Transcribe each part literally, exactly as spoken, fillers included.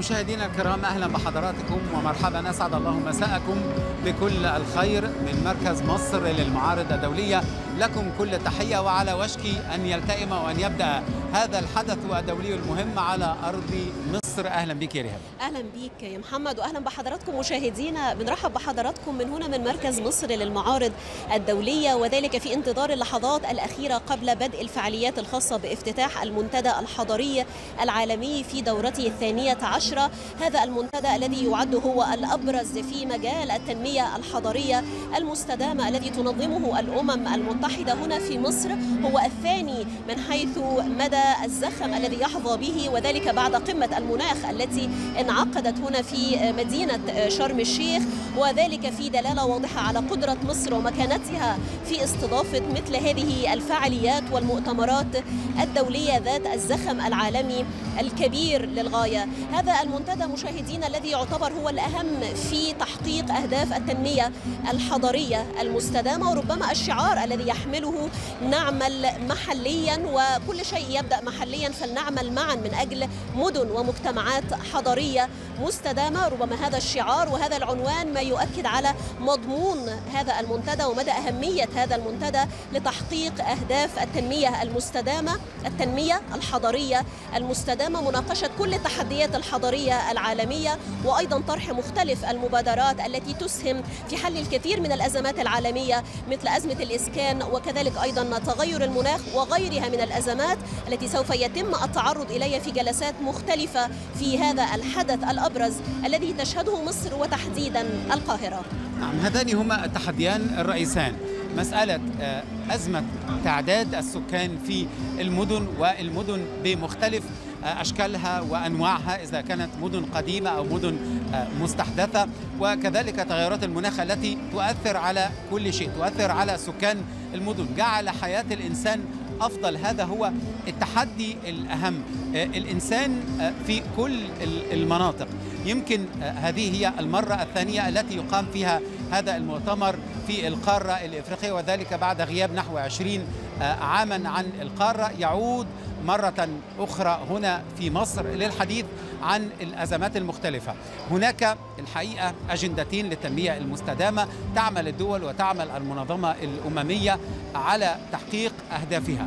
مشاهدينا الكرام، أهلا بحضراتكم ومرحبا، أسعد الله مساءكم بكل الخير من مركز مصر للمعارض الدولية. لكم كل تحية، وعلى وشك أن يلتئم وأن يبدأ هذا الحدث الدولي المهم على أرض مصر. أهلا بك يا ريهام. أهلا بك يا محمد، وأهلا بحضراتكم مشاهدينا. بنرحب بحضراتكم من هنا من مركز مصر للمعارض الدولية، وذلك في انتظار اللحظات الأخيرة قبل بدء الفعاليات الخاصة بافتتاح المنتدى الحضري العالمي في دورته الثانية عشرة. هذا المنتدى الذي يعد هو الأبرز في مجال التنمية الحضرية المستدامة الذي تنظمه الأمم المتحدة هنا في مصر، هو الثاني من حيث مدى الزخم الذي يحظى به، وذلك بعد قمة المناخ التي انعقدت هنا في مدينة شرم الشيخ، وذلك في دلالة واضحة على قدرة مصر ومكانتها في استضافة مثل هذه الفعاليات والمؤتمرات الدولية ذات الزخم العالمي الكبير للغاية. هذا المنتدى مشاهدينا الذي يعتبر هو الأهم في تحقيق أهداف التنمية الحضرية المستدامة، وربما الشعار الذي يحمله نعمل محليا، وكل شيء يبدأ محليا، فلنعمل معا من أجل مدن ومجتمعات حضرية مستدامة. ربما هذا الشعار وهذا العنوان ما يؤكد على مضمون هذا المنتدى ومدى أهمية هذا المنتدى لتحقيق أهداف التنمية المستدامة، التنمية الحضرية المستدامة، مناقشة كل التحديات الحضرية العالمية، وأيضا طرح مختلف المبادرات التي تسهم في حل الكثير من الأزمات العالمية مثل أزمة الإسكان، وكذلك أيضا تغير المناخ وغيرها من الأزمات التي سوف يتم التعرض إليها في جلسات مختلفة في هذا الحدث الأبرز الذي تشهده مصر وتحديدا القاهرة. نعم، هذان هما التحديان الرئيسان، مسألة أزمة تعداد السكان في المدن، والمدن بمختلف أشكالها وأنواعها، إذا كانت مدن قديمة أو مدن مستحدثة، وكذلك تغيرات المناخ التي تؤثر على كل شيء، تؤثر على سكان المدن، جعل حياة الإنسان أفضل. هذا هو التحدي الأهم، الإنسان في كل المناطق. يمكن هذه هي المرة الثانية التي يقام فيها هذا المؤتمر في القارة الإفريقية، وذلك بعد غياب نحو عشرين عاما عن القارة. يعود مرة أخرى هنا في مصر للحديث عن الأزمات المختلفة. هناك الحقيقة أجندتين للتنمية المستدامة تعمل الدول وتعمل المنظمة الأممية على تحقيق أهدافها.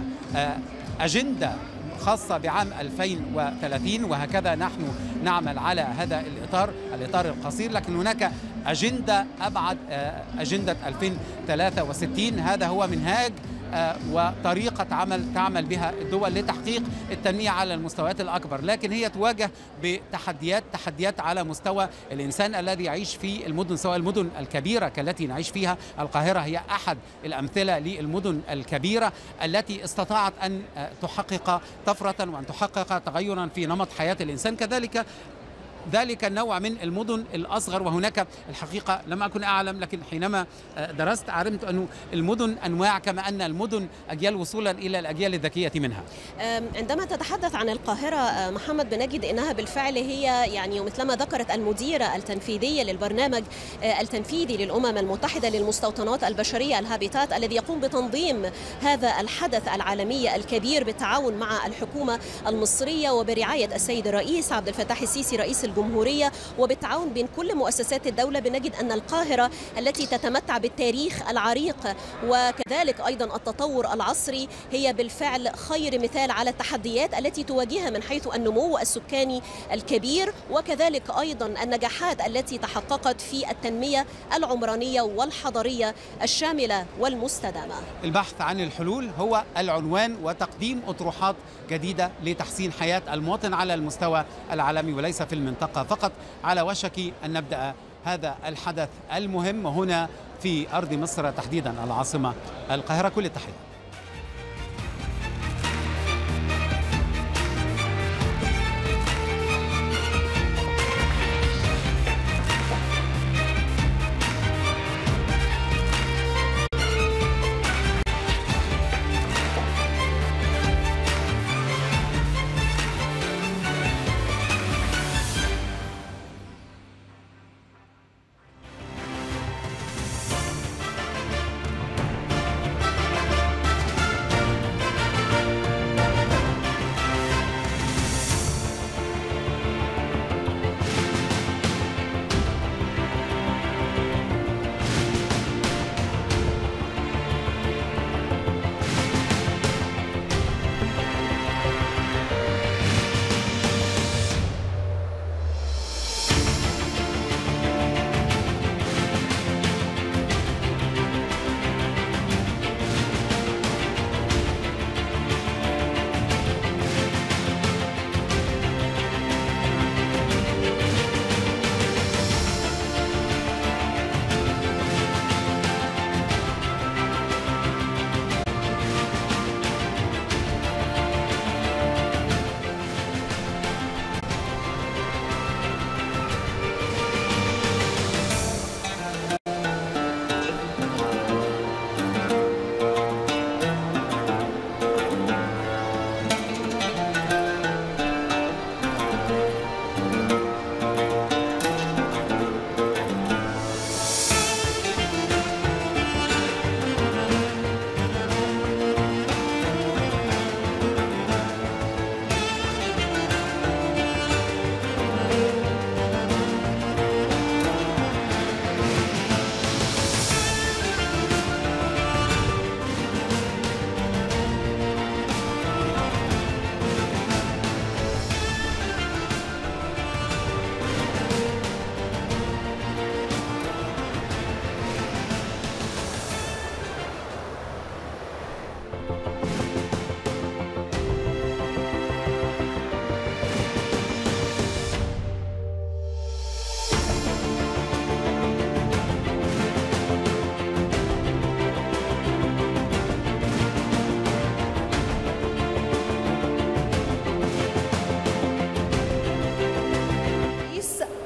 أجندة خاصة بعام ألفين وثلاثين، وهكذا نحن نعمل على هذا الإطار الإطار القصير، لكن هناك أجندة أبعد، أجندة ألفين وثلاثة وستين. هذا هو منهاج وطريقة عمل تعمل بها الدول لتحقيق التنمية على المستويات الأكبر، لكن هي تواجه بتحديات تحديات على مستوى الإنسان الذي يعيش في المدن، سواء المدن الكبيرة كالتي نعيش فيها. القاهرة هي أحد الأمثلة للمدن الكبيرة التي استطاعت أن تحقق طفرة وأن تحقق تغيرا في نمط حياة الإنسان، كذلك ذلك النوع من المدن الأصغر. وهناك الحقيقة لم أكن أعلم، لكن حينما درست علمت أن المدن أنواع، كما أن المدن أجيال وصولا إلى الأجيال الذكية منها. عندما تتحدث عن القاهرة محمد، بنجد أنها بالفعل هي يعني مثلما ذكرت المديرة التنفيذية للبرنامج التنفيذي للأمم المتحدة للمستوطنات البشرية الهابيتات، الذي يقوم بتنظيم هذا الحدث العالمي الكبير بالتعاون مع الحكومة المصرية وبرعاية السيد الرئيس عبد الفتاح السيسي رئيس الجمهورية، وبالتعاون بين كل مؤسسات الدولة. بنجد أن القاهرة التي تتمتع بالتاريخ العريق وكذلك أيضا التطور العصري هي بالفعل خير مثال على التحديات التي تواجهها من حيث النمو السكاني الكبير، وكذلك أيضا النجاحات التي تحققت في التنمية العمرانية والحضرية الشاملة والمستدامة. البحث عن الحلول هو العنوان، وتقديم أطروحات جديدة لتحسين حياة المواطن على المستوى العالمي وليس في المنطقة فقط. على وشك أن نبدأ هذا الحدث المهم هنا في أرض مصر، تحديدا العاصمة القاهرة. كل التحية.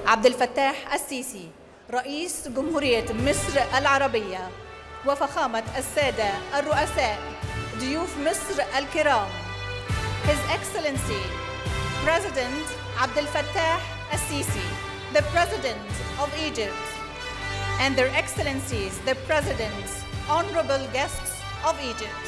عبد الفتاح السيسي رئيس جمهورية مصر العربية، وفخامة السادة الرؤساء ضيوف مصر الكرام، His Excellency President عبد الفتاح السيسي, the President of Egypt, and their Excellencies, the Presidents, honorable guests of Egypt.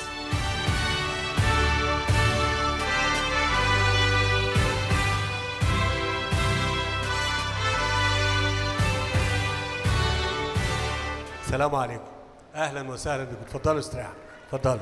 السلام عليكم، اهلا وسهلا بكم. اتفضلوا استريحوا، اتفضلوا.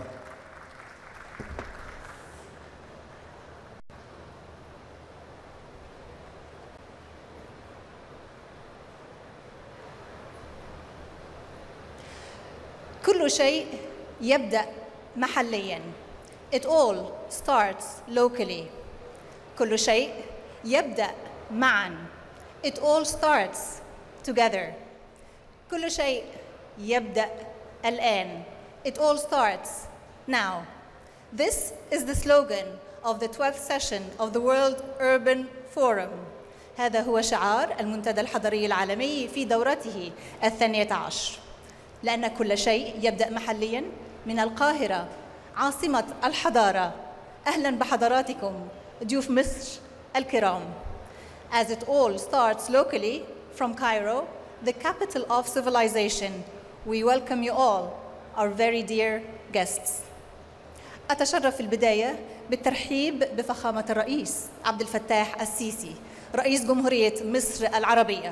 كل شيء يبدأ محلياً. It all starts locally. كل شيء يبدأ معاً. It all starts together. كل شيء يبدأ الآن. It all starts now. This is the slogan of the twelfth session of the World Urban Forum. هذا هو شعار المنتدى الحضري العالمي في دورته الثانية عشر. لأن كل شيء يبدأ محلياً من القاهرة عاصمة الحضارة. أهلاً بحضراتكم ضيوف مصر الكرام. As it all starts locally from Cairo, the capital of civilization, we welcome you all, our very dear guests. أتشرف في البداية بالترحيب بفخامة الرئيس عبد الفتاح السيسي رئيس جمهورية مصر العربية.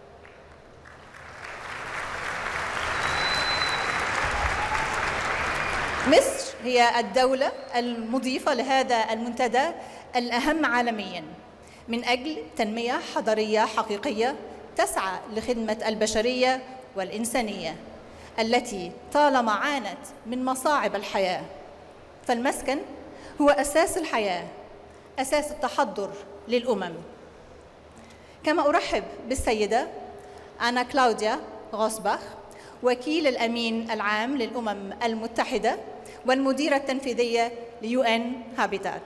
مصر هي الدولة المضيفة لهذا المنتدى الأهم عالمياً من أجل تنمية حضرية حقيقية تسعى لخدمة البشرية والإنسانية التي طالما عانت من مصاعب الحياة. فالمسكن هو أساس الحياة، أساس التحضر للأمم. كما أرحب بالسيدة أنا كلاوديا غوسباخ وكيل الأمين العام للأمم المتحدة والمديرة التنفيذية ليو إن هابيتات.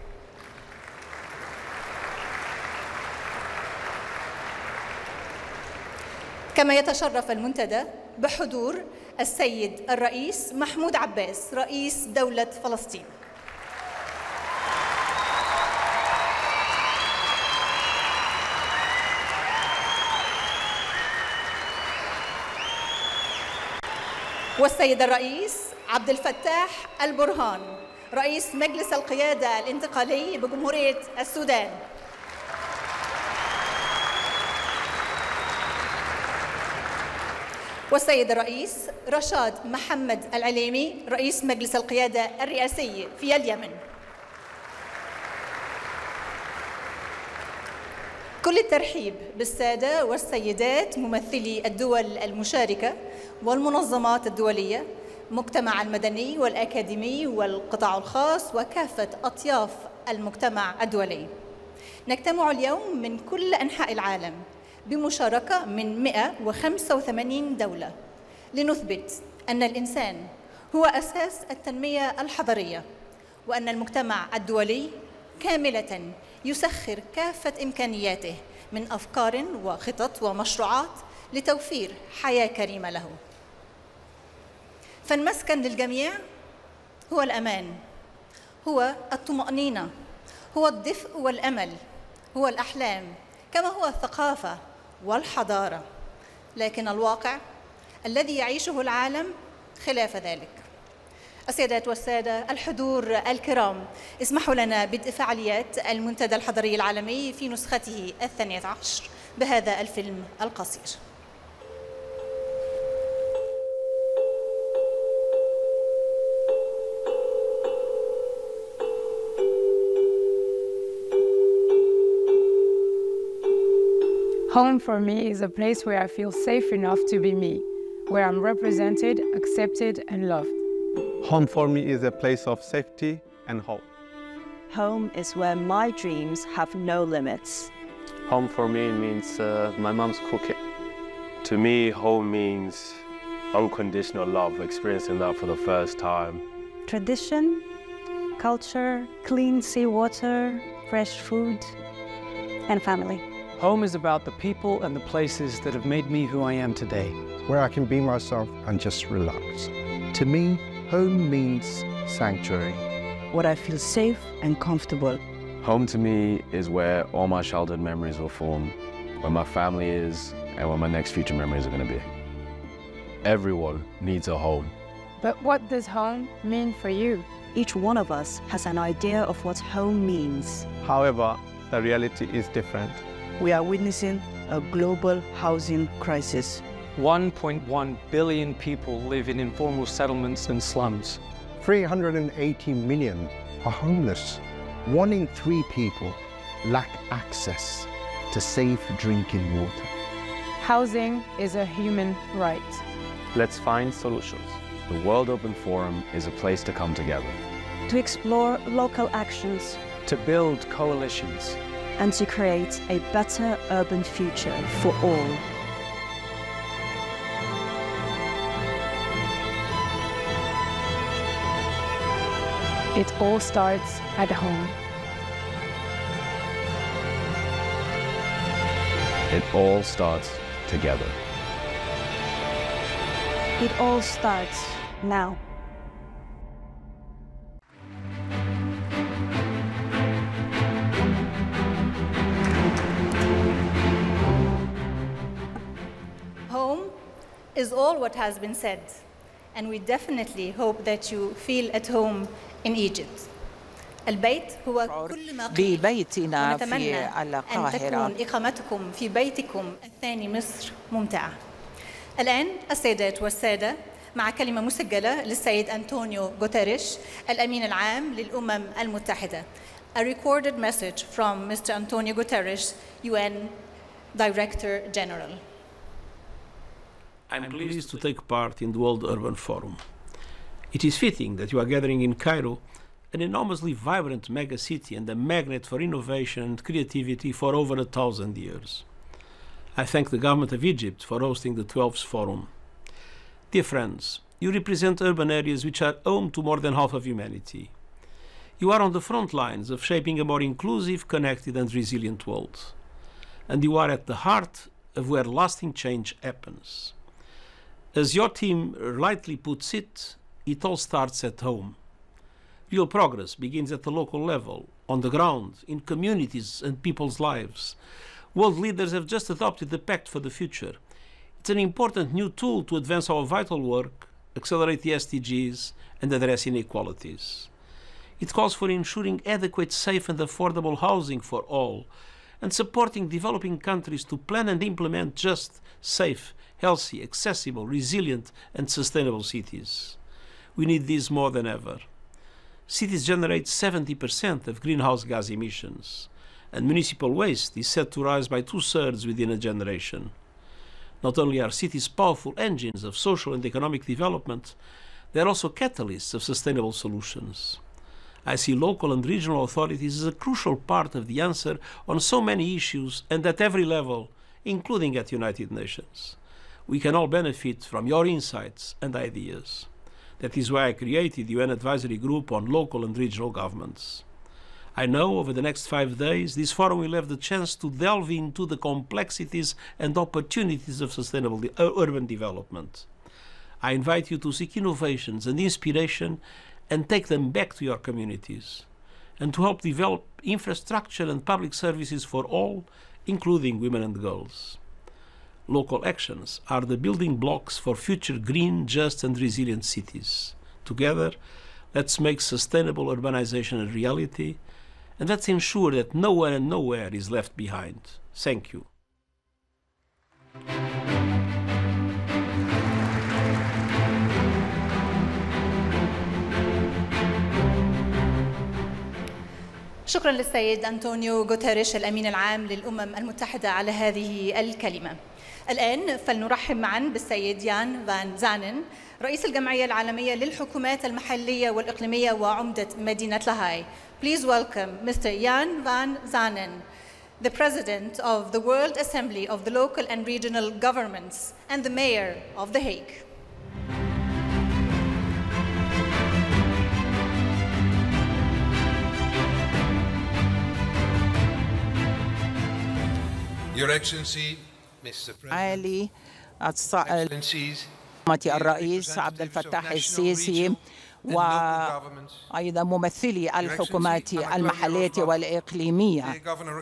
كما يتشرف المنتدى بحضور السيد الرئيس محمود عباس رئيس دولة فلسطين. والسيد الرئيس عبد الفتاح البرهان رئيس مجلس القيادة الانتقالي بجمهورية السودان. والسيد الرئيس رشاد محمد العليمي رئيس مجلس القيادة الرئاسي في اليمن. كل الترحيب بالسادة والسيدات ممثلي الدول المشاركة والمنظمات الدولية، المجتمع المدني والأكاديمي والقطاع الخاص وكافة أطياف المجتمع الدولي. نجتمع اليوم من كل أنحاء العالم بمشاركة من مئة وخمسة وثمانين دولة لنثبت أن الإنسان هو أساس التنمية الحضرية، وأن المجتمع الدولي كاملة يسخر كافة إمكانياته من أفكار وخطط ومشروعات لتوفير حياة كريمة له. فالمسكن للجميع هو الأمان، هو الطمأنينة، هو الدفء والأمل، هو الأحلام، كما هو الثقافة والحضارة. لكن الواقع الذي يعيشه العالم خلاف ذلك. السيدات والسادة الحضور الكرام، اسمحوا لنا بدء فعاليات المنتدى الحضري العالمي في نسخته الثانية عشر بهذا الفيلم القصير. Home for me is a place where I feel safe enough to be me, where I'm represented, accepted, and loved. Home for me is a place of safety and hope. Home is where my dreams have no limits. Home for me means uh, my mom's cooking. To me, home means unconditional love, experiencing that for the first time. Tradition, culture, clean seawater, fresh food, and family. Home is about the people and the places that have made me who I am today. Where I can be myself and just relax. To me, home means sanctuary. Where I feel safe and comfortable. Home to me is where all my childhood memories will form, where my family is, and where my next future memories are going to be. Everyone needs a home. But what does home mean for you? Each one of us has an idea of what home means. However, the reality is different. We are witnessing a global housing crisis. one point one billion people live in informal settlements and slums. three hundred eighty million are homeless. One in three people lack access to safe drinking water. Housing is a human right. Let's find solutions. The World Open Forum is a place to come together. To explore local actions. To build coalitions. And to create a better urban future for all. It all starts at home. It all starts together. It all starts now. Home is all what has been said, and we definitely hope that you feel at home in Egypt. البيت هو كل ما قيل، ببيتنا ونتمنى في أن القاهرة. تكون إقامتكم في بيتكم الثاني مصر ممتعة. الآن السيدات والسادة مع كلمة مسجلة للسيد أنطونيو غوتيريش الأمين العام للأمم المتحدة. A recorded message from Mister Antonio Guterres, U N Director General. I'm pleased to take part in the World Urban Forum. It is fitting that you are gathering in Cairo, an enormously vibrant megacity and a magnet for innovation and creativity for over a thousand years. I thank the government of Egypt for hosting the twelfth Forum. Dear friends, you represent urban areas which are home to more than half of humanity. You are on the front lines of shaping a more inclusive, connected and resilient world. And you are at the heart of where lasting change happens. As your team rightly puts it, it all starts at home. Real progress begins at the local level, on the ground, in communities and people's lives. World leaders have just adopted the Pact for the Future. It's an important new tool to advance our vital work, accelerate the S D Gs, and address inequalities. It calls for ensuring adequate, safe and affordable housing for all, and supporting developing countries to plan and implement just, safe, healthy, accessible, resilient and sustainable cities. We need these more than ever. Cities generate seventy percent of greenhouse gas emissions, and municipal waste is set to rise by two-thirds within a generation. Not only are cities powerful engines of social and economic development, they are also catalysts of sustainable solutions. I see local and regional authorities as a crucial part of the answer on so many issues and at every level, including at United Nations. We can all benefit from your insights and ideas. That is why I created the U N Advisory Group on Local and Regional Governments. I know over the next five days this forum will have the chance to delve into the complexities and opportunities of sustainable de- urban development. I invite you to seek innovations and inspiration and take them back to your communities, and to help develop infrastructure and public services for all, including women and girls. Local actions are the building blocks for future green, just and resilient cities. Together, let's make sustainable urbanization a reality, and let's ensure that no one and nowhere is left behind. Thank you. شكرا للسيد أنطونيو غوتيريش الأمين العام للأمم المتحدة على هذه الكلمة. الآن فلنرحب معا بالسيد يان فان زانن رئيس الجمعية العالمية للحكومات المحلية والإقليمية وعمدة مدينة لاهاي. Please welcome Mister Jan van Zanen, the President of the World Assembly of the Local and Regional Governments and the Mayor of The Hague. عالي الرئيس عبد الفتاح السيسي وأيضا ممثلي الحكومات المحلية والإقليمية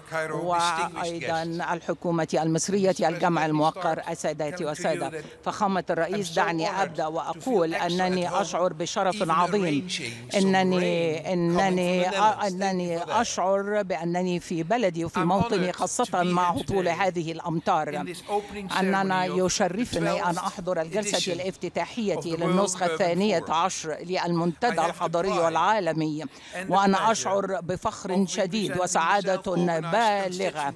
وأيضا الحكومة المصرية الجمع الموقر السادات والسادة. فخامة الرئيس، دعني أبدأ وأقول أنني أشعر بشرف عظيم أنني أنني أنني أشعر بأنني في بلدي وفي موطني، خاصة مع هطول هذه الأمطار، أننا يشرفني أن أحضر الجلسة الافتتاحية للنسخة الثانية عشر المنتدى الحضري والعالمي، وأنا أشعر بفخر شديد وسعادة بالغة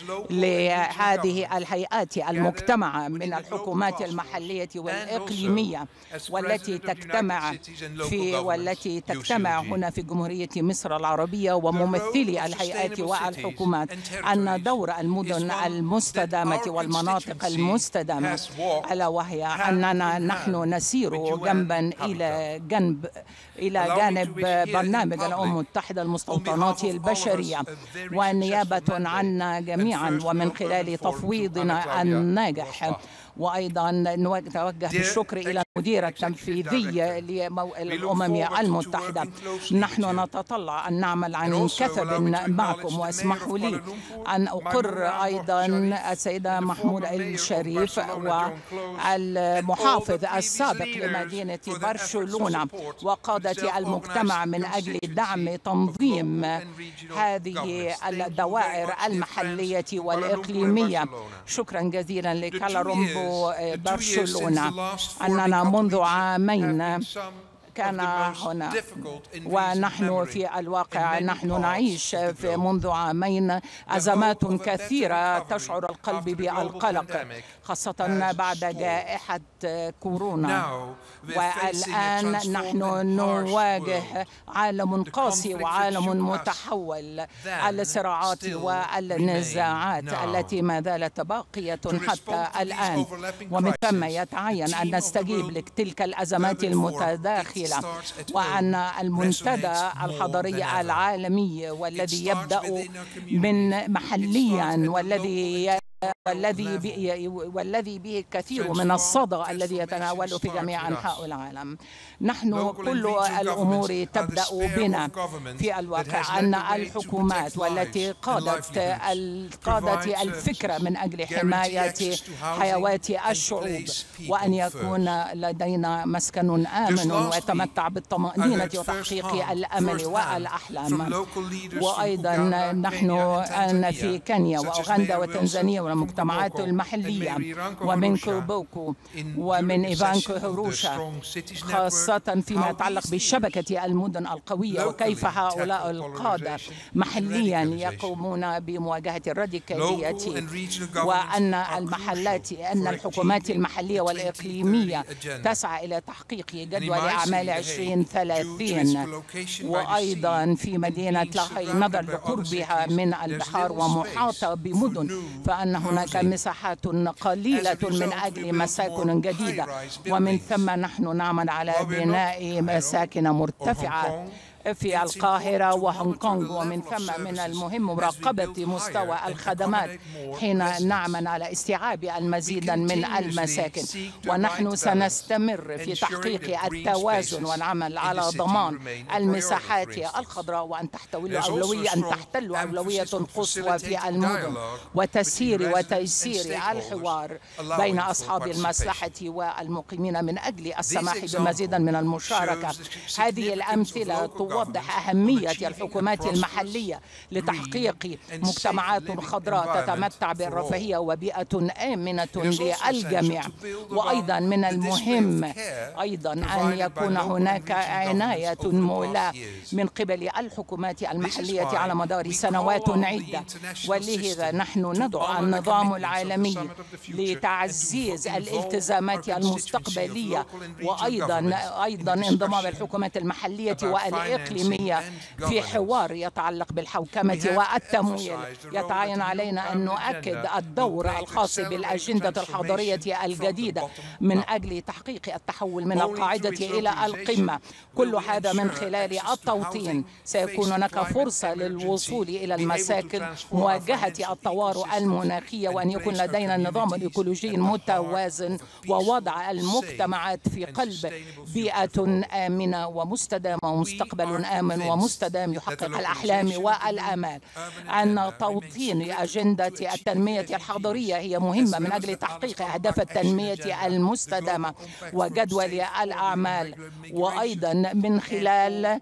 لهذه الهيئات المجتمعة من الحكومات المحلية والإقليمية والتي تجتمع في والتي تجتمع هنا في جمهورية مصر العربية، وممثلي الهيئات والحكومات، أن دور المدن المستدامة والمناطق المستدامة، ألا وهي أننا نحن نسير جنبا إلى جنب إلى جانب برنامج الأمم المتحدة المستوطنات البشرية، ونيابة عنا جميعا ومن خلال تفويضنا الناجح. وأيضا نتوجه بالشكر إلى المدير التنفيذي للأمم المتحدة. نحن نتطلع أن نعمل عن كثب معكم، واسمحوا لي أن أقر أيضا السيدة محمودة الشريف والمحافظ السابق لمدينة برشلونة وقادة المجتمع من أجل دعم تنظيم هذه الدوائر المحلية والإقليمية. شكرا جزيلا لكالا رومبو برشلونة، أننا منذ عامين كان هنا، ونحن في الواقع نحن نعيش في منذ عامين أزمات كثيرة تشعر القلب بالقلق، خاصة بعد جائحة كورونا. والآن نحن نواجه عالم قاسي وعالم متحول، الصراعات والنزاعات التي ما زالت باقية حتى الآن، ومن ثم يتعين أن نستجيب لتلك الأزمات المتداخلة، وأن المنتدى الحضري العالمي والذي يبدأ من محليا والذي والذي به والذي به الكثير من الصدى الذي يتناوله في جميع أنحاء العالم. نحن كل الأمور تبدأ بنا في الواقع، أن الحكومات والتي قادت قادت الفكرة من أجل حماية حيوات الشعوب، وأن يكون لدينا مسكن آمن ويتمتع بالطمأنينة وتحقيق الأمل والأحلام. وأيضا نحن في كينيا وأوغندا وتنزانيا والمجتمعات المحلية ومن كوبوكو ومن إيفانكو هروشا، خاصة فيما يتعلق بشبكة المدن القوية وكيف هؤلاء القادة محليا يقومون بمواجهة الراديكالية، وأن المحلات أن الحكومات المحلية والإقليمية تسعى إلى تحقيق جدول أعمال عشرين ثلاثين، وأيضا في مدينة لاهاي نظرا لقربها من البحار ومحاطة بمدن، فأن هناك مساحات قليلة من أجل مساكن جديدة، ومن ثم نحن نعمل على بناء مساكن مرتفعة في القاهرة وهونغ كونغ، ومن ثم من المهم مراقبة مستوى الخدمات حين نعمل على استيعاب المزيد من المساكن. ونحن سنستمر في تحقيق التوازن والعمل على ضمان المساحات الخضراء وأن تحتوي أولوية أن تحتل أولوية قصوى في المدن، وتسهيل وتيسير الحوار بين أصحاب المصلحة والمقيمين من أجل السماح بمزيد من المشاركة. هذه الأمثلة توضح أهمية الحكومات المحلية لتحقيق مجتمعات خضراء تتمتع بالرفاهية وبيئة آمنة للجميع. وأيضا من المهم أيضا أن يكون هناك عناية مولاه من قبل الحكومات المحلية على مدار سنوات عدة، ولهذا نحن ندعو النظام العالمي لتعزيز الالتزامات المستقبلية، وأيضا أيضا انضمام الحكومات المحلية والإقليمية في حوار يتعلق بالحوكمة والتمويل. يتعين علينا أن نؤكد الدور الخاص بالأجندة الحضرية الجديدة من أجل تحقيق التحول من القاعدة إلى القمة. كل هذا من خلال التوطين. سيكون هناك فرصة للوصول إلى المساكن، مواجهة الطوارئ المناخية الإيكولوجية وأن يكون لدينا نظام إيكولوجي متوازن ووضع المجتمعات في قلب بيئة آمنة ومستدامة ومستقبل آمن ومستدام يحقق الأحلام والآمال. أن توطين أجندة التنمية الحضرية هي مهمة من أجل تحقيق أهداف التنمية المستدامة وجدول الأعمال، وأيضا من خلال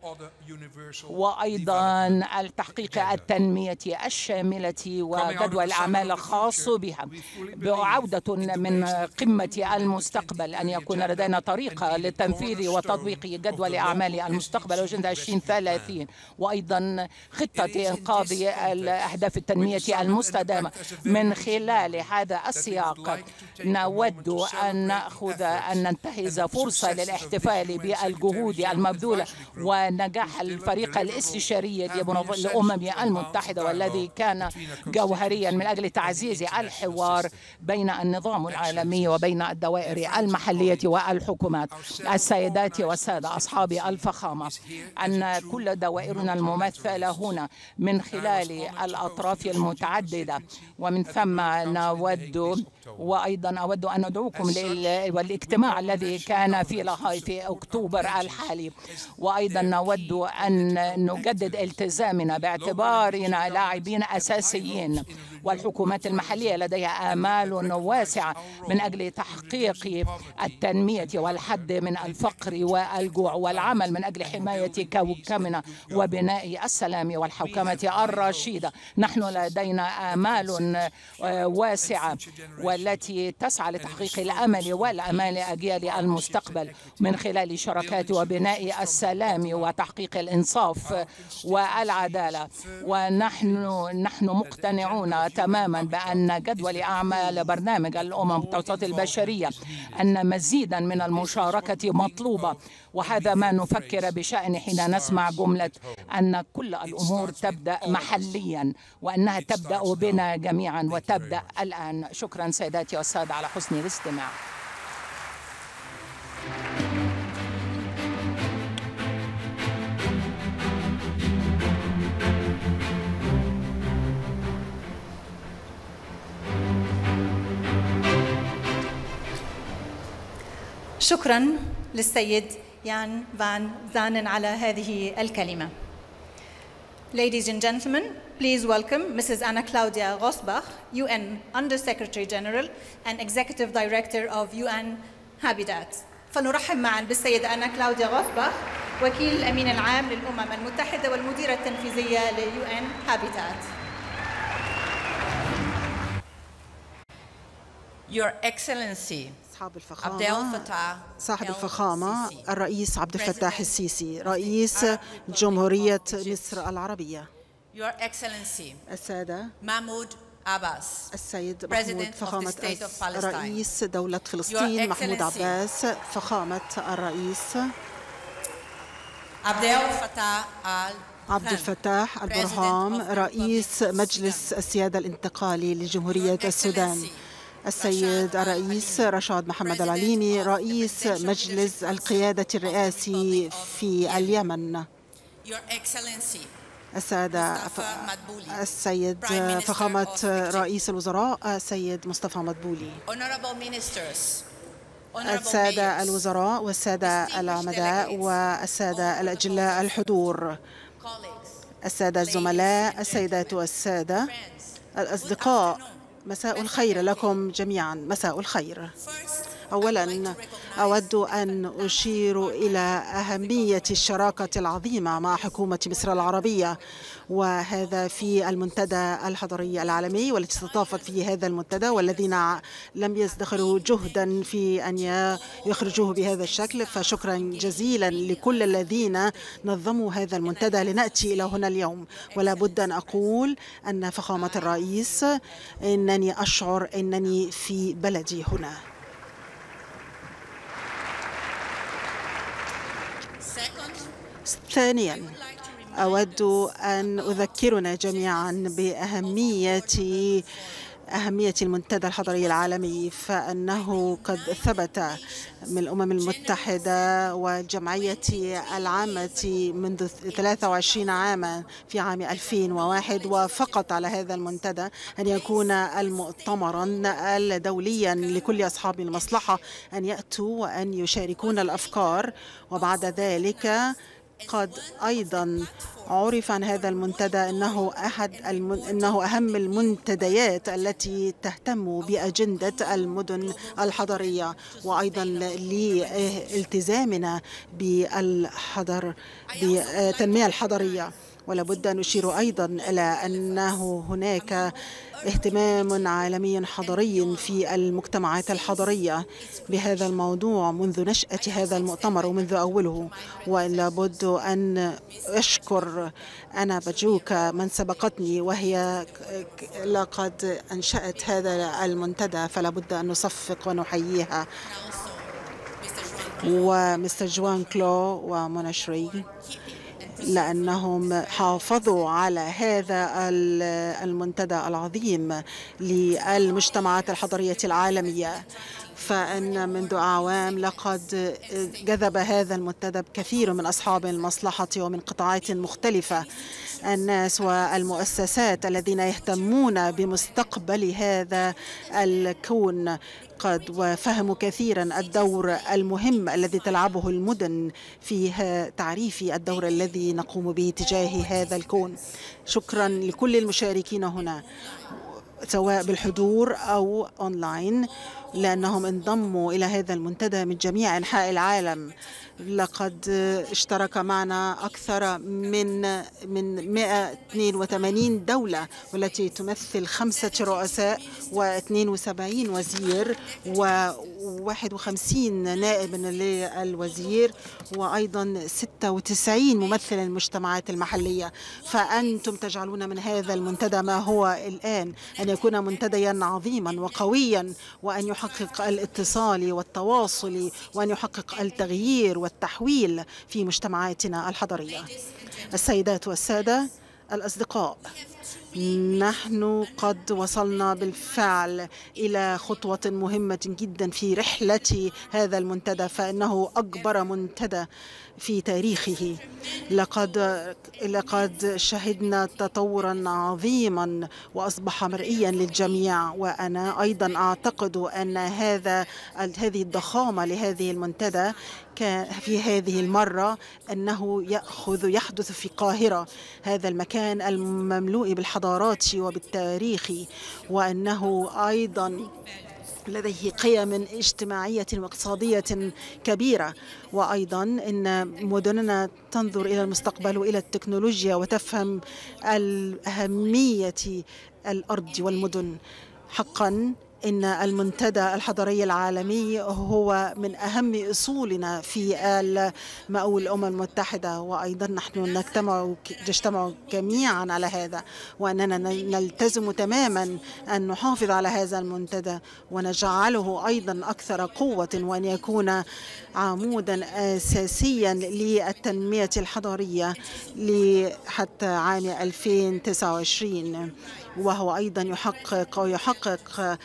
وأيضا التحقيق التنمية الشاملة وجدول الأعمال الخاص بها. بعودة من قمة المستقبل أن يكون لدينا طريقة لتنفيذ وتطبيق جدول أعمال المستقبل وأجندة ألفين وثلاثين، وأيضا خطة إنقاذ أهداف التنمية المستدامة. من خلال هذا السياق نود أن نأخذ أن ننتهز فرصة للاحتفال بالجهود المبذولة ونجاح الفريق الاستشاري للأمم المتحدة، والذي كان جوهريا من أجل تعزيز الحوار بين النظام العالمي وبين الدوائر المحلية والحكومات. السيدات والسادة أصحاب الفخامة، أن كل دوائرنا الممثلة هنا من خلال الأطراف المتعددة، ومن ثم نود وأيضا أود أن أدعوكم للاجتماع الذي كان في لاهاي في أكتوبر الحالي، وأيضا نود أن نجدد التزامنا باعتبارنا لاعبين أساسيين، والحكومات المحلية لديها آمال واسعة من أجل تحقيق التنمية والحد من الفقر والجوع والعمل من أجل حماية كوكبنا وبناء السلام والحوكمة الرشيدة. نحن لدينا آمال واسعة والتي تسعى لتحقيق الأمل والأمان لأجيال المستقبل من خلال شراكات وبناء السلام وتحقيق الإنصاف والعدالة. ونحن نحن مقتنعون تماما بأن جدول أعمال برنامج الأمم المتحدة البشرية أن مزيدا من المشاركة مطلوبة، وهذا ما نفكر بشأنه حين نسمع جملة أن كل الأمور تبدأ محليا، وأنها تبدأ بنا جميعا وتبدأ الآن. شكرا سيداتي والسادة على حسن الاستماع. شكرا للسيد يان فان زانن على هذه الكلمة. Ladies and gentlemen, please welcome Missus Anna Claudia Rosbach, U N Under-Secretary General and Executive Director of U N Habitat. فلنرحب معا بالسيدة أنا كلاوديا غوسباخ، وكيل الأمين العام للأمم المتحدة والمديرة التنفيذية ل U N Habitat. Your Excellency صاحب الفخامة صاحب الفخامة الرئيس عبد الفتاح السيسي رئيس جمهورية مصر العربية، Your Excellency السادة محمود عباس السيد محمود فخامة رئيس دولة فلسطين محمود عباس، فخامة الرئيس عبد الفتاح عبد الفتاح البرهام رئيس مجلس السيادة الانتقالي لجمهورية السودان، السيد الرئيس رشاد محمد العليمي رئيس مجلس القيادة الرئاسي في اليمن، السادة السيد فخامة رئيس الوزراء السيد مصطفى مدبولي، السادة الوزراء والسادة العمداء والسادة الأجلاء الحضور، السادة الزملاء السيدات والسادة الأصدقاء، مساء الخير لكم جميعا. مساء الخير. أولا أود أن أشير إلى أهمية الشراكة العظيمة مع حكومة مصر العربية، وهذا في المنتدى الحضري العالمي والتي استضافت في هذا المنتدى، والذين لم يزدخروا جهدا في أن يخرجوه بهذا الشكل، فشكرا جزيلا لكل الذين نظموا هذا المنتدى لنأتي إلى هنا اليوم. ولا بد أن أقول أن فخامة الرئيس إنني أشعر أنني في بلدي هنا. ثانيا أود أن أذكرنا جميعا بأهمية أهمية المنتدى الحضري العالمي، فإنه قد ثبت من الأمم المتحدة والجمعية العامة منذ ثلاثة وعشرين عاما في عام ألفين وواحد، وفقط على هذا المنتدى أن يكون المؤتمرا دوليا لكل أصحاب المصلحة أن يأتوا وأن يشاركون الأفكار. وبعد ذلك قد أيضا عرف عن هذا المنتدى أنه أحد الم... أنه أهم المنتديات التي تهتم بأجندة المدن الحضرية، وأيضا لالتزامنا بالحضر بالتنمية الحضرية. ولا بد أن نشير أيضا إلى أنه هناك اهتمام عالمي حضري في المجتمعات الحضرية بهذا الموضوع منذ نشأة هذا المؤتمر ومنذ أوله. ولا بد أن أشكر أنا بجوكا من سبقتني وهي لقد أنشأت هذا المنتدى، فلا بد أن نصفق ونحييها، ومستر جوان كلو وموناشري لأنهم حافظوا على هذا المنتدى العظيم للمجتمعات الحضرية العالمية. فإن منذ أعوام لقد جذب هذا المنتدى كثير من أصحاب المصلحة ومن قطاعات مختلفة، الناس والمؤسسات الذين يهتمون بمستقبل هذا الكون قد وفهموا كثيرا الدور المهم الذي تلعبه المدن في تعريف الدور الذي نقوم به تجاه هذا الكون. شكرا لكل المشاركين هنا سواء بالحضور أو أونلاين، لأنهم انضموا إلى هذا المنتدى من جميع أنحاء العالم. لقد اشترك معنا أكثر من من مئة واثنين وثمانين دولة، والتي تمثل خمسة رؤساء واثنين وسبعين وزير وواحد وخمسين نائب للوزير، وأيضا ستة وتسعين ممثل المجتمعات المحلية. فأنتم تجعلون من هذا المنتدى ما هو الآن أن يكون منتديا عظيما وقويا، وأن يحقق الاتصال والتواصل، وأن يحقق التغيير والتحويل في مجتمعاتنا الحضرية. السيدات والسادة الأصدقاء، نحن قد وصلنا بالفعل إلى خطوة مهمة جدا في رحلة هذا المنتدى، فإنه أكبر منتدى في تاريخه. لقد لقد شهدنا تطورا عظيما وأصبح مرئيا للجميع، وأنا أيضا أعتقد أن هذا هذه الضخامة لهذه المنتدى في هذه المرة أنه يأخذ يحدث في القاهرة، هذا المكان المملوء بالحضارات وبالتاريخ، وأنه أيضا لديه قيم اجتماعية واقتصادية كبيرة، وأيضا إن مدننا تنظر إلى المستقبل وإلى التكنولوجيا وتفهم أهمية الأرض والمدن. حقا إن المنتدى الحضري العالمي هو من أهم أصولنا في مأوى الأمم المتحدة، وأيضا نحن نجتمع نجتمع جميعا على هذا، وأننا نلتزم تماما أن نحافظ على هذا المنتدى ونجعله أيضا أكثر قوة، وأن يكون عمودا أساسيا للتنمية الحضرية حتى عام ألفين وتسعة وعشرين، وهو أيضا يحقق ويحقق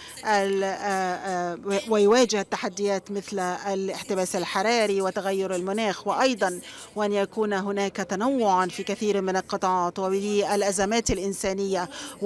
ويواجه التحديات مثل الاحتباس الحراري وتغير المناخ، وأيضا وأن يكون هناك تنوع في كثير من القطاعات وللأزمات الإنسانية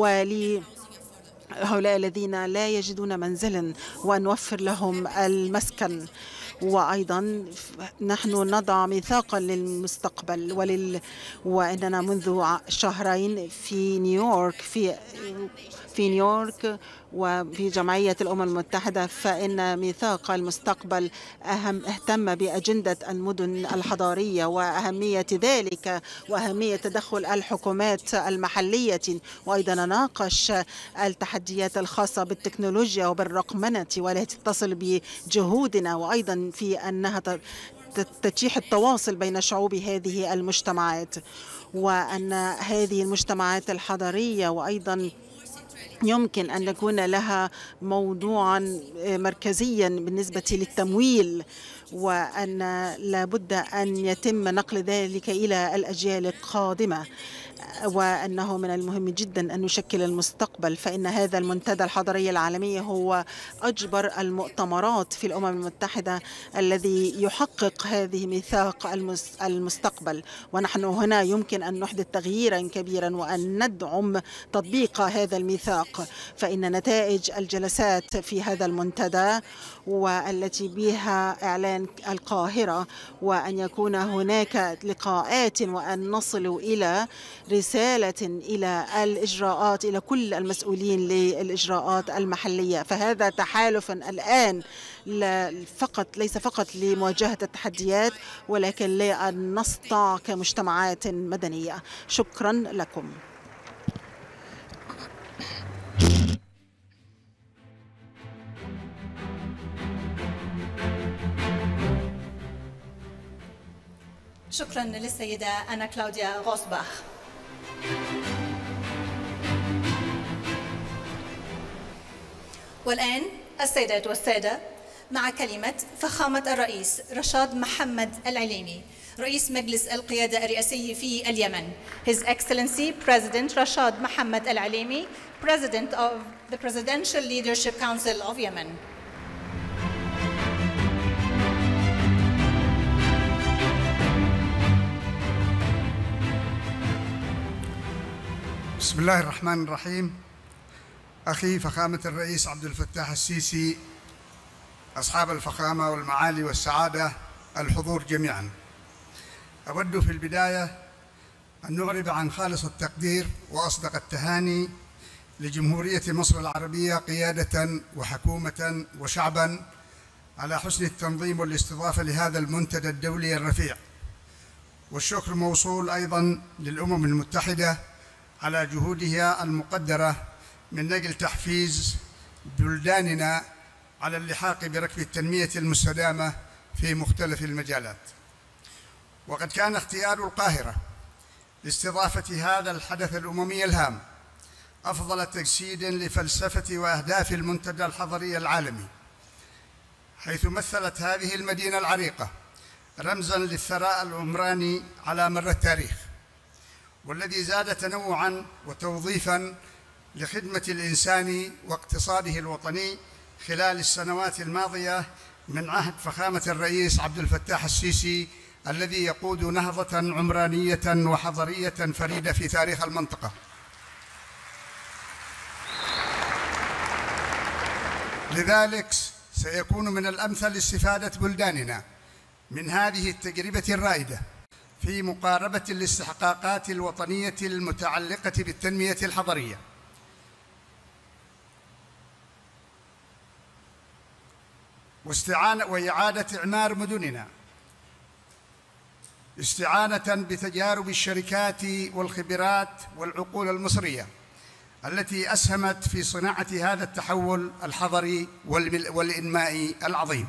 ولهؤلاء الذين لا يجدون منزلا، وأن نوفر لهم المسكن. وأيضا نحن نضع ميثاقا للمستقبل ولل... وأننا منذ شهرين في نيويورك في في نيويورك وفي جمعية الأمم المتحدة، فإن ميثاق المستقبل أهم اهتم بأجندة المدن الحضارية وأهمية ذلك وأهمية تدخل الحكومات المحلية، وأيضا ناقش التحديات الخاصة بالتكنولوجيا وبالرقمنة والتي تتصل بجهودنا، وأيضا في أنها تتيح التواصل بين شعوب هذه المجتمعات، وأن هذه المجتمعات الحضرية وأيضا يمكن أن يكون لها موضوعا مركزيا بالنسبة للتمويل، وأن لابد أن يتم نقل ذلك إلى الأجيال القادمة، وأنه من المهم جدا أن نشكل المستقبل، فإن هذا المنتدى الحضري العالمي هو أكبر المؤتمرات في الأمم المتحدة الذي يحقق هذه ميثاق المستقبل، ونحن هنا يمكن أن نحدث تغييرا كبيرا وأن ندعم تطبيق هذا الميثاق، فإن نتائج الجلسات في هذا المنتدى والتي بها إعلان القاهرة، وأن يكون هناك لقاءات وأن نصل إلى رسالة إلى الإجراءات إلى كل المسؤولين للإجراءات المحلية، فهذا تحالف الآن فقط ليس فقط لمواجهة التحديات ولكن لأن نصنع كمجتمعات مدنية. شكرا لكم. شكرا للسيدة أنا كلاوديا غوسباخ. والآن السيدات والسادة مع كلمة فخامة الرئيس رشاد محمد العليمي رئيس مجلس القيادة الرئاسي في اليمن. His Excellency President Rashad Mohammed Al Alimi, President of the Presidential Leadership Council of Yemen. بسم الله الرحمن الرحيم. أخي فخامة الرئيس عبد الفتاح السيسي، أصحاب الفخامة والمعالي والسعادة، الحضور جميعا، أود في البداية أن نعرب عن خالص التقدير وأصدق التهاني لجمهورية مصر العربية قيادة وحكومة وشعبا على حسن التنظيم والاستضافة لهذا المنتدى الدولي الرفيع، والشكر موصول أيضا للأمم المتحدة على جهودها المقدرة من أجل تحفيز بلداننا على اللحاق بركب التنمية المستدامة في مختلف المجالات. وقد كان اختيار القاهرة لاستضافة هذا الحدث الأممي الهام أفضل تجسيد لفلسفة وأهداف المنتدى الحضري العالمي، حيث مثلت هذه المدينة العريقة رمزاً للثراء العمراني على مر التاريخ، والذي زاد تنوعاً وتوظيفاً لخدمة الإنسان واقتصاده الوطني خلال السنوات الماضية من عهد فخامة الرئيس عبد الفتاح السيسي، الذي يقود نهضة عمرانية وحضرية فريدة في تاريخ المنطقة. لذلك سيكون من الأمثل استفادة بلداننا من هذه التجربة الرائدة في مقاربة الاستحقاقات الوطنية المتعلقة بالتنمية الحضرية، واستعانة وإعادة إعمار مدننا، استعانة بتجارب الشركات والخبرات والعقول المصرية التي أسهمت في صناعة هذا التحول الحضري والإنمائي العظيم.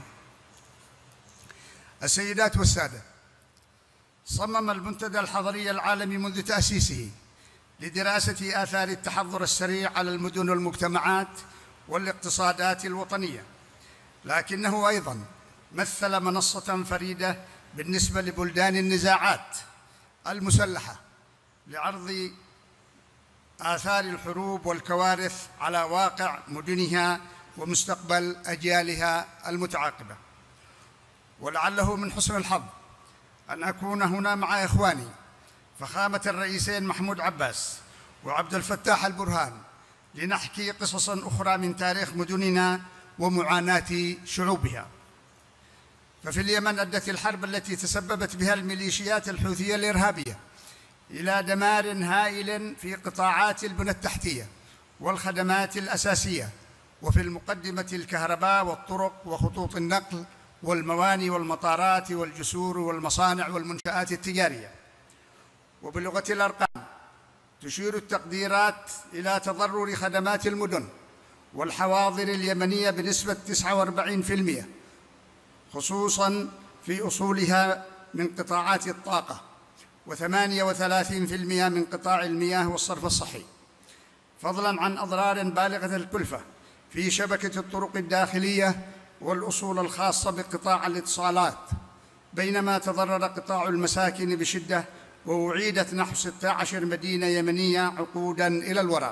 السيدات والسادة، صمم المنتدى الحضري العالمي منذ تأسيسه لدراسة آثار التحضر السريع على المدن والمجتمعات والاقتصادات الوطنية، لكنه أيضاً مثل منصة فريدة بالنسبة لبلدان النزاعات المسلحة لعرض آثار الحروب والكوارث على واقع مدنها ومستقبل أجيالها المتعاقبة. ولعله من حسن الحظ أن أكون هنا مع إخواني فخامة الرئيسين محمود عباس وعبد الفتاح البرهان لنحكي قصصاً أخرى من تاريخ مدننا ومعاناة شعوبها. ففي اليمن أدت الحرب التي تسببت بها الميليشيات الحوثية الإرهابية إلى دمار هائل في قطاعات البنى التحتية والخدمات الأساسية، وفي المقدمة الكهرباء والطرق وخطوط النقل والمواني والمطارات والجسور والمصانع والمنشآت التجارية. وبلغة الأرقام تشير التقديرات إلى تضرر خدمات المدن والحواضر اليمنية بنسبة تسعة وأربعين بالمئة، خصوصاً في أصولها من قطاعات الطاقة، وثمانية وثلاثين بالمئة من قطاع المياه والصرف الصحي. فضلاً عن أضرار بالغة الكلفة في شبكة الطرق الداخلية والأصول الخاصة بقطاع الاتصالات، بينما تضرر قطاع المساكن بشدة وأعيدت نحو ستة عشر مدينة يمنية عقوداً إلى الوراء.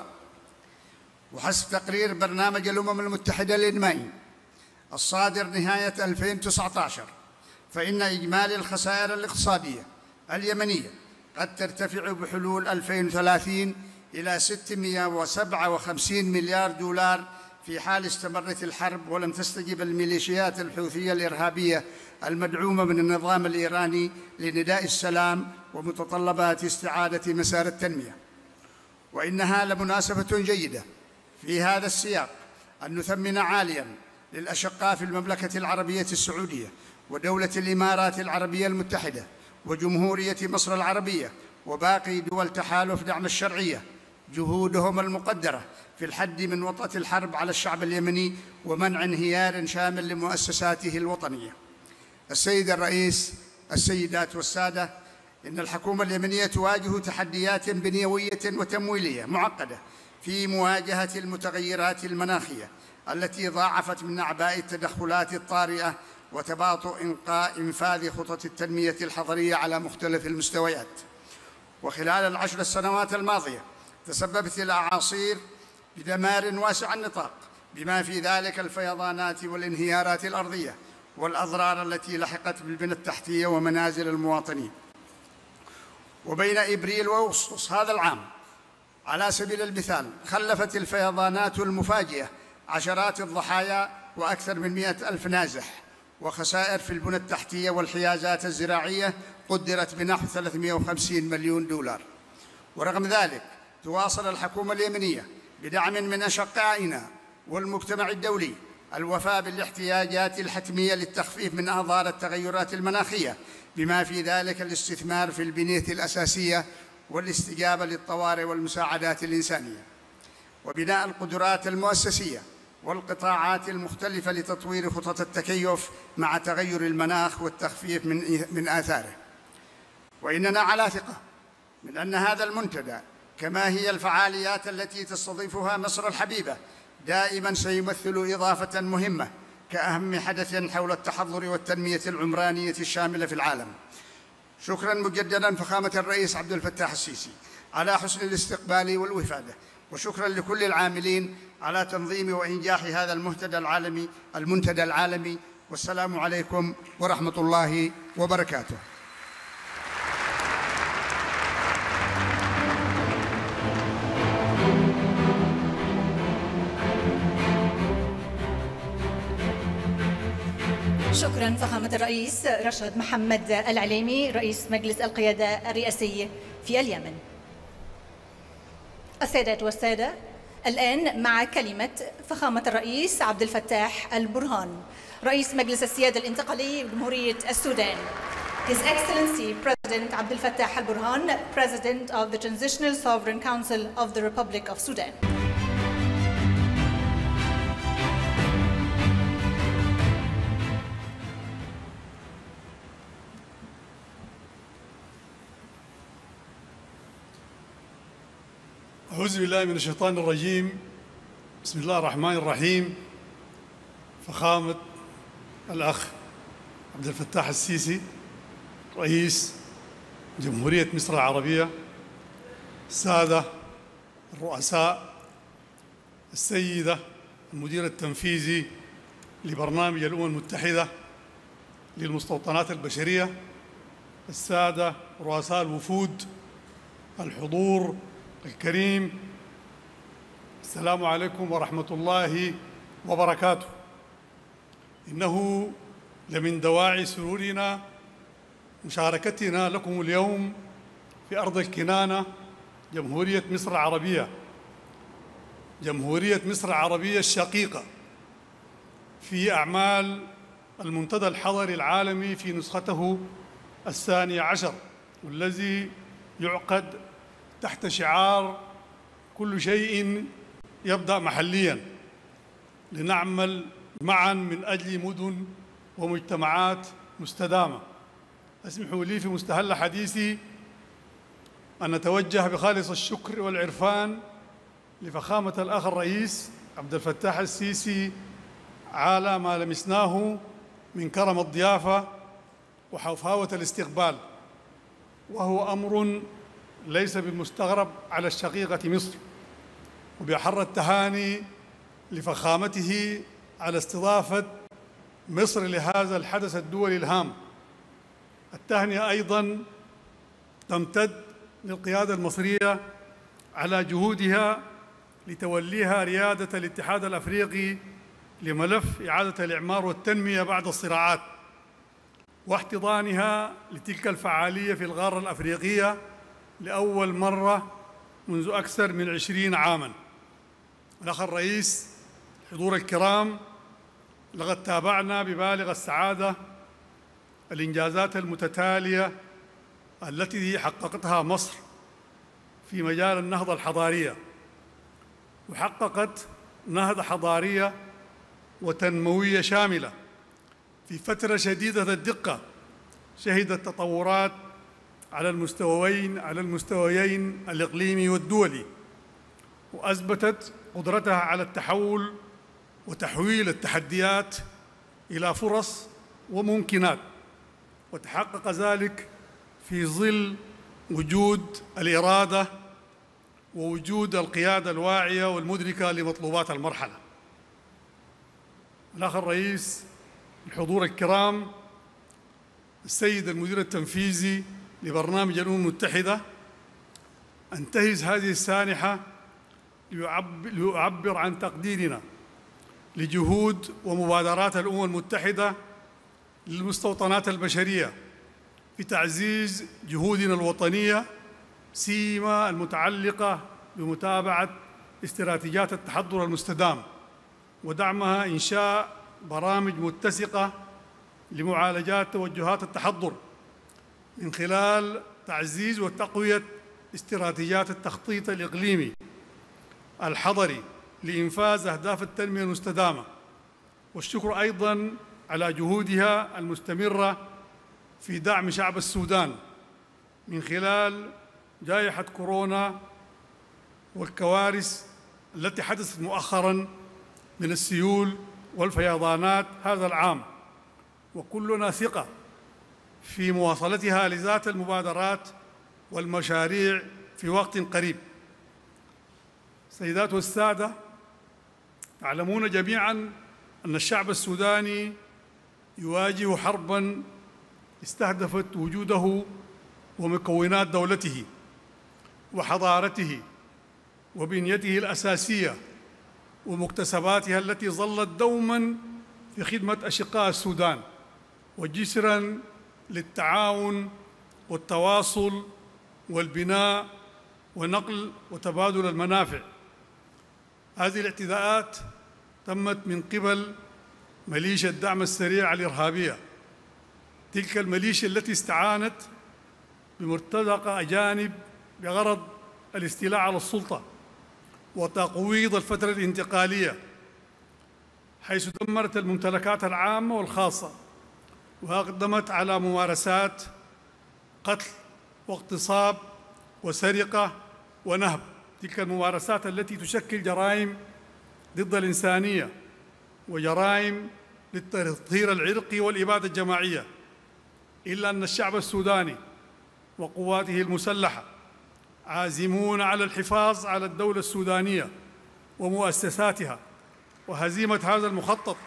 وحسب تقرير برنامج الأمم المتحدة الإنمائي الصادر نهاية ألفين وتسعة عشر، فإن إجمالي الخسائر الاقتصادية اليمنية قد ترتفع بحلول ألفين وثلاثين إلى ستمئة وسبعة وخمسين مليار دولار في حال استمرت الحرب ولم تستجب الميليشيات الحوثية الإرهابية المدعومة من النظام الإيراني لنداء السلام ومتطلبات استعادة مسار التنمية. وإنها لمناسبة جيدة في هذا السياق أن نثمن عالياً للأشقاء في المملكة العربية السعودية ودولة الإمارات العربية المتحدة وجمهورية مصر العربية وباقي دول تحالف دعم الشرعية جهودهم المقدرة في الحد من وطأة الحرب على الشعب اليمني ومنع انهيار شامل لمؤسساته الوطنية. السيد الرئيس، السيدات والسادة، إن الحكومة اليمنية تواجه تحديات بنيوية وتمويلية معقدة في مواجهة المتغيرات المناخية التي ضاعفت من أعباء التدخلات الطارئة وتباطؤ إنقاء إنفاذ خطط التنمية الحضرية على مختلف المستويات. وخلال العشر السنوات الماضية تسببت الأعاصير بدمار واسع النطاق بما في ذلك الفيضانات والانهيارات الأرضية والأضرار التي لحقت بالبنى التحتية ومنازل المواطنين. وبين إبريل وأغسطس هذا العام على سبيل المثال خلفت الفيضانات المفاجئة عشرات الضحايا وأكثر من مئة ألف نازح وخسائر في البنى التحتية والحيازات الزراعية قدرت بنحو ثلاثمئة وخمسين مليون دولار. ورغم ذلك تواصل الحكومة اليمنية بدعم من أشقائنا والمجتمع الدولي الوفاء بالاحتياجات الحتمية للتخفيف من آثار التغيرات المناخية بما في ذلك الاستثمار في البنية الأساسية والاستجابة للطوارئ والمساعدات الإنسانية وبناء القدرات المؤسسية والقطاعات المختلفة لتطوير خطط التكيف مع تغير المناخ والتخفيف من من آثاره. وإننا على ثقة من أن هذا المنتدى كما هي الفعاليات التي تستضيفها مصر الحبيبة دائماً سيمثل إضافة مهمة كأهم حدث حول التحضر والتنمية العمرانية الشاملة في العالم. شكراً مجدداً فخامة الرئيس عبد الفتاح السيسي على حسن الاستقبال والوفادة، وشكراً لكل العاملين على تنظيم وإنجاح هذا المنتدى العالمي المنتدى العالمي والسلام عليكم ورحمة الله وبركاته. شكرا فخامة الرئيس رشد محمد العليمي رئيس مجلس القيادة الرئاسي في اليمن. السيدات والسادة، الآن مع كلمة فخامة الرئيس عبد الفتاح البرهان رئيس مجلس السيادة الانتقالي لجمهورية السودان. His Excellency President Abdel Fattah al-Burhan, President of the Transitional Sovereign Council of the Republic of Sudan. أعوذ بالله من الشيطان الرجيم. بسم الله الرحمن الرحيم. فخامة الأخ عبد الفتاح السيسي رئيس جمهورية مصر العربية، السادة الرؤساء، السيدة المدير التنفيذي لبرنامج الأمم المتحدة للمستوطنات البشرية، السادة رؤساء الوفود، الحضور الكريم، السلام عليكم ورحمة الله وبركاته. إنه لمن دواعي سرورنا مشاركتنا لكم اليوم في أرض الكنانة جمهورية مصر العربية، جمهورية مصر العربية الشقيقة، في أعمال المنتدى الحضري العالمي في نسخته الثانية عشر، والذي يعقد تحت شعار كل شيء يبدأ محلياً، لنعمل معاً من أجل مدن ومجتمعات مستدامة. اسمحوا لي في مستهل حديثي أن نتوجه بخالص الشكر والعرفان لفخامة الأخ الرئيس عبد الفتاح السيسي على ما لمسناه من كرم الضيافة وحفاوة الاستقبال، وهو أمر ليس بالمستغرب على الشقيقة مصر، وبأحر التهاني لفخامته على استضافة مصر لهذا الحدث الدولي الهام. التهنئة أيضاً تمتد للقيادة المصرية على جهودها لتوليها ريادة الاتحاد الأفريقي لملف إعادة الإعمار والتنمية بعد الصراعات، واحتضانها لتلك الفعالية في القارة الأفريقية لأول مرة منذ أكثر من عشرين عاماً. الأخ الرئيس، الحضور الكرام، لقد تابعنا ببالغ السعادة الإنجازات المتتالية التي حققتها مصر في مجال النهضة الحضارية، وحققت نهضة حضارية وتنموية شاملة في فترة شديدة الدقة شهدت تطورات على المستويين على المستويين الإقليمي والدولي، وأثبتت قدرتها على التحول وتحويل التحديات إلى فرص وممكنات، وتحقق ذلك في ظل وجود الإرادة ووجود القيادة الواعية والمدركة لمطلوبات المرحلة. الأخ الرئيس، الحضور الكرام، السيد المدير التنفيذي لبرنامج الأمم المتحدة، أنتهز هذه السانحة ليعبر عن تقديرنا لجهود ومبادرات الأمم المتحدة للمستوطنات البشرية في تعزيز جهودنا الوطنية، سيما المتعلقة بمتابعة استراتيجيات التحضر المستدام ودعمها إنشاء برامج متسقة لمعالجات توجهات التحضر من خلال تعزيز وتقوية استراتيجيات التخطيط الإقليمي الحضري لإنفاذ أهداف التنمية المستدامة، والشكر أيضاً على جهودها المستمرة في دعم شعب السودان من خلال جائحة كورونا والكوارث التي حدثت مؤخراً من السيول والفيضانات هذا العام، وكلنا ثقة في مواصلتها لذات المبادرات والمشاريع في وقت قريب. سيدات والسادة، تعلمون جميعاً أن الشعب السوداني يواجه حرباً استهدفت وجوده ومكونات دولته وحضارته وبنيته الأساسية ومكتسباتها التي ظلت دوماً في خدمة أشقاء السودان وجسراً للتعاون والتواصل والبناء ونقل وتبادل المنافع. هذه الاعتداءات تمت من قبل ميليشيا الدعم السريع الإرهابية، تلك الميليشيا التي استعانت بمرتزقة أجانب بغرض الاستيلاء على السلطة وتقويض الفترة الانتقالية، حيث دمرت الممتلكات العامة والخاصة وأقدمت على ممارسات قتل واغتصاب وسرقة ونهب، تلك الممارسات التي تشكل جرائم ضد الإنسانية وجرائم للتطهير العرقي والإبادة الجماعية. إلا أن الشعب السوداني وقواته المسلحة عازمون على الحفاظ على الدولة السودانية ومؤسساتها وهزيمة هذا المخطط،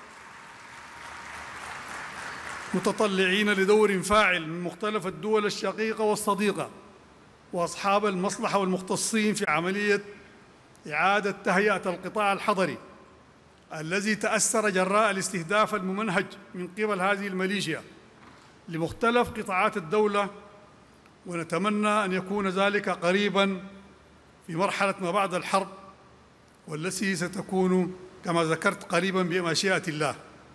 متطلعين لدور فاعل من مختلف الدول الشقيقة والصديقة وأصحاب المصلحة والمختصين في عملية إعادة تهيئة القطاع الحضري الذي تأثر جراء الاستهداف الممنهج من قبل هذه الميليشيا لمختلف قطاعات الدولة، ونتمنى أن يكون ذلك قريباً في مرحلة ما بعد الحرب، والتي ستكون كما ذكرت قريباً بمشيئة الله.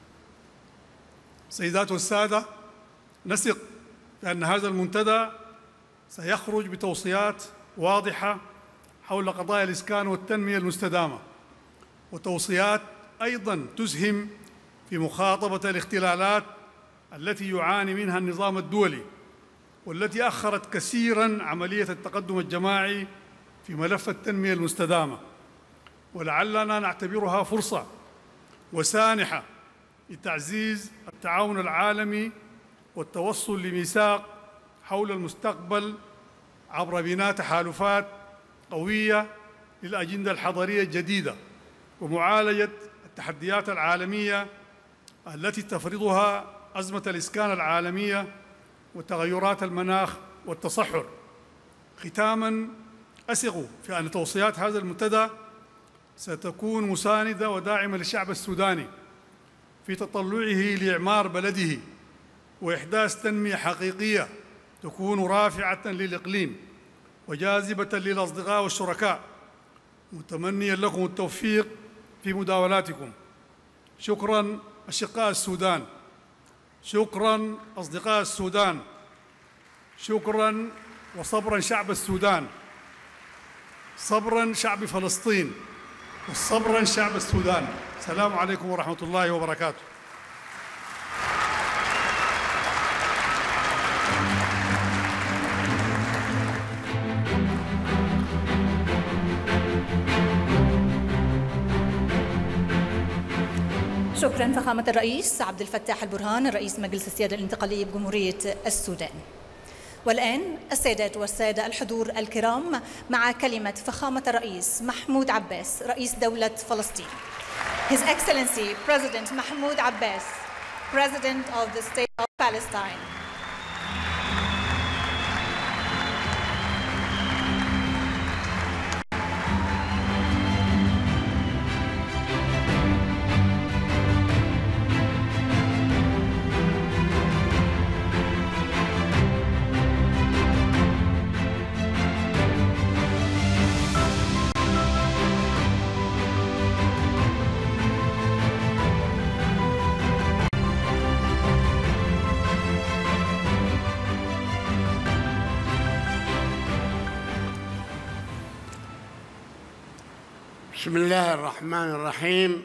سيدات والسادة، نثق بأن هذا المنتدى سيخرج بتوصيات واضحة حول قضايا الإسكان والتنمية المستدامة، وتوصيات أيضاً تسهم في مخاطبة الاختلالات التي يعاني منها النظام الدولي والتي أخرت كثيراً عملية التقدم الجماعي في ملف التنمية المستدامة، ولعلنا نعتبرها فرصة وسانحة لتعزيز التعاون العالمي والتوصل لميثاق حول المستقبل عبر بناء تحالفات قوية للأجندة الحضرية الجديدة ومعالجة التحديات العالمية التي تفرضها أزمة الإسكان العالمية وتغيرات المناخ والتصحر. ختاماً، أثق في أن توصيات هذا المنتدى ستكون مساندة وداعمة للشعب السوداني في تطلعه لإعمار بلده وإحداث تنمية حقيقية تكون رافعة للإقليم وجاذبة للأصدقاء والشركاء، متمنيا لكم التوفيق في مداولاتكم. شكراً أشقاء السودان، شكراً أصدقاء السودان، شكراً وصبراً شعب السودان، صبراً شعب فلسطين، وصبراً شعب السودان. السلام عليكم ورحمة الله وبركاته. شكرا فخامة الرئيس عبد الفتاح البرهان رئيس مجلس السيادة الانتقالية بجمهورية السودان. والآن السيدات والسادة الحضور الكرام مع كلمة فخامة الرئيس محمود عباس رئيس دولة فلسطين. His Excellency President Mahmoud Abbas, President of the State of Palestine. بسم الله الرحمن الرحيم.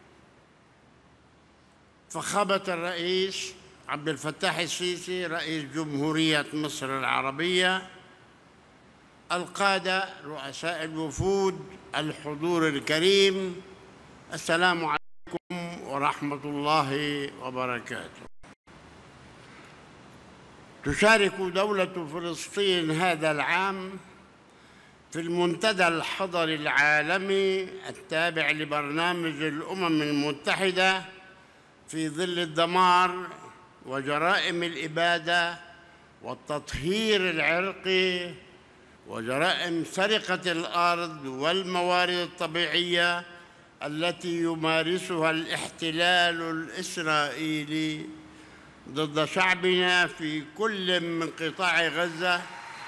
فخامة الرئيس عبد الفتاح السيسي رئيس جمهورية مصر العربية، القادة، رؤساء الوفود، الحضور الكريم، السلام عليكم ورحمة الله وبركاته. تشارك دولة فلسطين هذا العام في المنتدى الحضري العالمي التابع لبرنامج الأمم المتحدة في ظل الدمار وجرائم الإبادة والتطهير العرقي وجرائم سرقة الأرض والموارد الطبيعية التي يمارسها الاحتلال الإسرائيلي ضد شعبنا في كل من قطاع غزة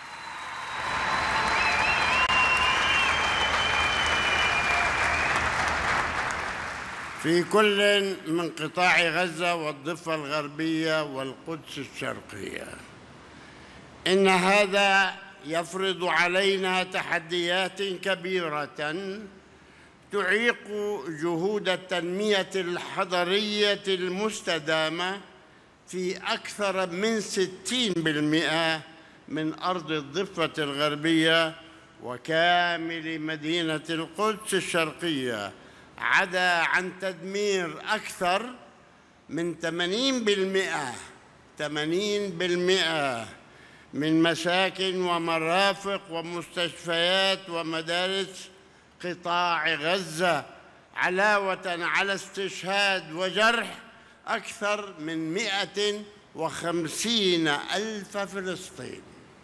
في كل من قطاع غزة والضفة الغربية والقدس الشرقية. إن هذا يفرض علينا تحديات كبيرة تعيق جهود التنمية الحضرية المستدامة في أكثر من ستين بالمئة من أرض الضفة الغربية وكامل مدينة القدس الشرقية، عدا عن تدمير أكثر من ثمانين بالمئة ثمانين بالمئة من مساكن ومرافق ومستشفيات ومدارس قطاع غزة، علاوة على استشهاد وجرح أكثر من مئة وخمسين ألف فلسطيني.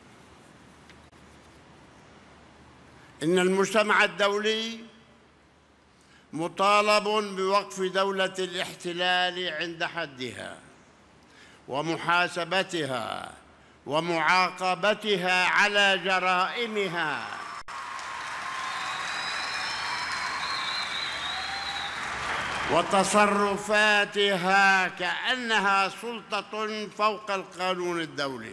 إن المجتمع الدولي مطالب بوقف دولة الاحتلال عند حدها ومحاسبتها ومعاقبتها على جرائمها وتصرفاتها كأنها سلطة فوق القانون الدولي.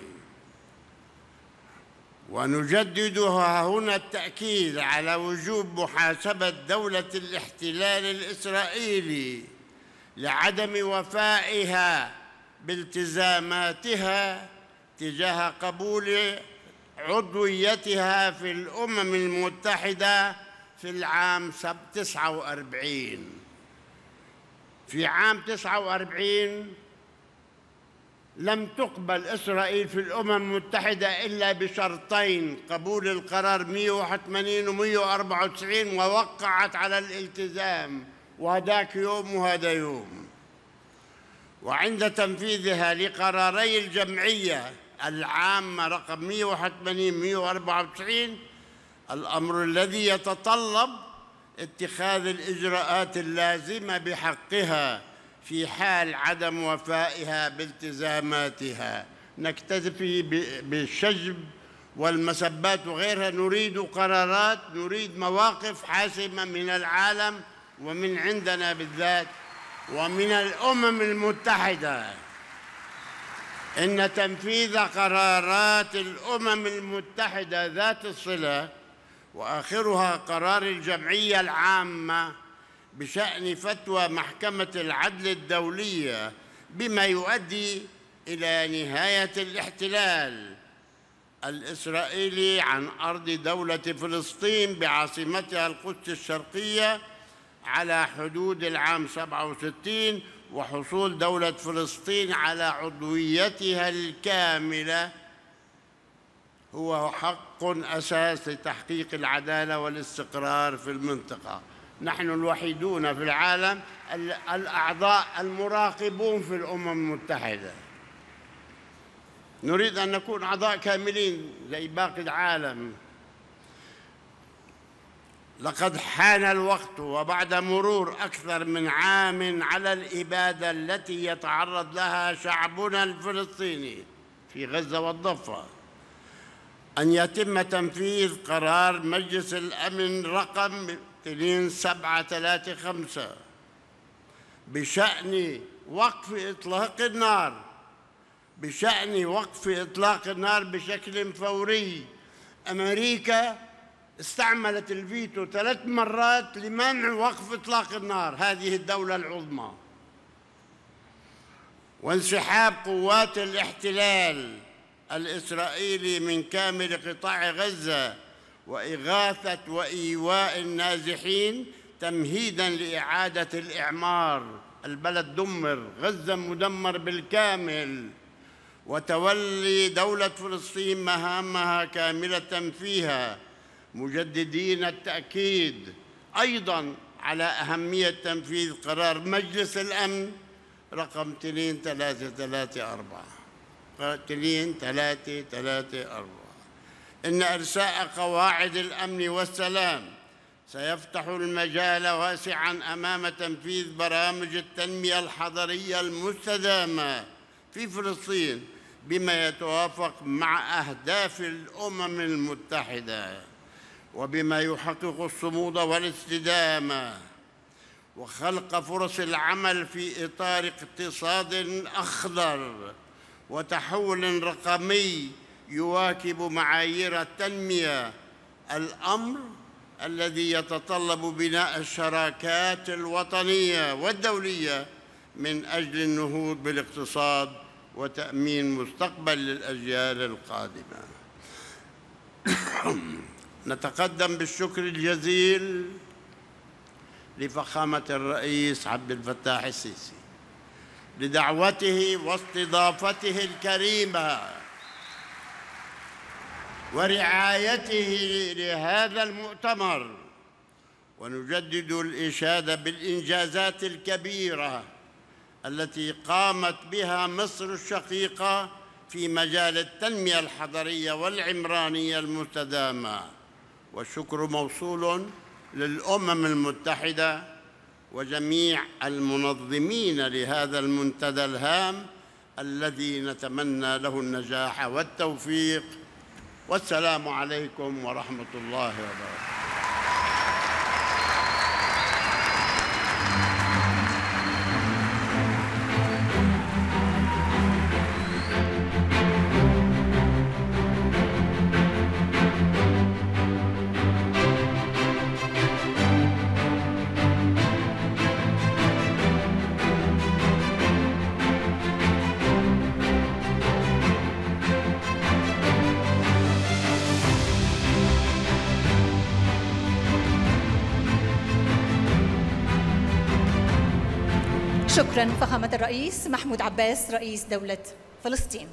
ونجددها هنا التأكيد على وجوب محاسبة دولة الاحتلال الإسرائيلي لعدم وفائها بالتزاماتها تجاه قبول عضويتها في الأمم المتحدة في العام تسعة وأربعين. في عام تسعة وأربعين لم تقبل إسرائيل في الأمم المتحدة إلا بشرطين: قبول القرار مئة وواحد وثمانين و مئة وأربعة وتسعين، ووقعت على الالتزام، وهذاك يوم وهذا يوم. وعند تنفيذها لقراري الجمعية العامة رقم مئة وواحد وثمانين و مئة وأربعة وتسعين، الأمر الذي يتطلب اتخاذ الإجراءات اللازمة بحقها في حال عدم وفائها بالتزاماتها. نكتفي بالشجب والمسبات وغيرها. نريد قرارات، نريد مواقف حاسمة من العالم ومن عندنا بالذات ومن الأمم المتحدة. إن تنفيذ قرارات الأمم المتحدة ذات الصلة، وآخرها قرار الجمعية العامة بشأن فتوى محكمة العدل الدولية، بما يؤدي إلى نهاية الاحتلال الإسرائيلي عن أرض دولة فلسطين بعاصمتها القدس الشرقية على حدود العام سبعة وستين، وحصول دولة فلسطين على عضويتها الكاملة هو حق أساس لتحقيق العدالة والاستقرار في المنطقة. نحن الوحيدون في العالم الأعضاء المراقبون في الأمم المتحدة. نريد أن نكون أعضاء كاملين زي باقي العالم. لقد حان الوقت، وبعد مرور أكثر من عام على الإبادة التي يتعرض لها شعبنا الفلسطيني في غزة والضفة، أن يتم تنفيذ قرار مجلس الأمن رقم اثنين سبعة ثلاثة خمسة بشأن وقف إطلاق النار بشأن وقف إطلاق النار بشكل فوري. أمريكا استعملت الفيتو ثلاث مرات لمنع وقف إطلاق النار، هذه الدولة العظمى. وانسحاب قوات الاحتلال الإسرائيلي من كامل قطاع غزة، وإغاثة وإيواء النازحين تمهيداً لإعادة الإعمار. البلد دمر، غزة مدمر بالكامل، وتولي دولة فلسطين مهامها كاملة فيها، مجددين التأكيد أيضاً على أهمية تنفيذ قرار مجلس الأمن رقم اثنين ثلاثة ثلاثة أربعة اثنين ثلاثة ثلاثة أربعة. إن إرساء قواعد الأمن والسلام سيفتح المجال واسعاً أمام تنفيذ برامج التنمية الحضرية المستدامة في فلسطين، بما يتوافق مع أهداف الأمم المتحدة، وبما يحقق الصمود والاستدامة، وخلق فرص العمل في إطار اقتصاد أخضر وتحول رقمي يواكب معايير التنمية، الأمر الذي يتطلب بناء الشراكات الوطنية والدولية من أجل النهوض بالاقتصاد وتأمين مستقبل للأجيال القادمة. نتقدم بالشكر الجزيل لفخامة الرئيس عبد الفتاح السيسي لدعوته واستضافته الكريمة ورعايته لهذا المؤتمر، ونجدد الإشادة بالإنجازات الكبيرة التي قامت بها مصر الشقيقة في مجال التنمية الحضرية والعمرانية المستدامة. والشكر موصول للأمم المتحدة وجميع المنظمين لهذا المنتدى الهام الذي نتمنى له النجاح والتوفيق. والسلام عليكم ورحمة الله وبركاته. شكرا فخامة الرئيس محمود عباس رئيس دولة فلسطين.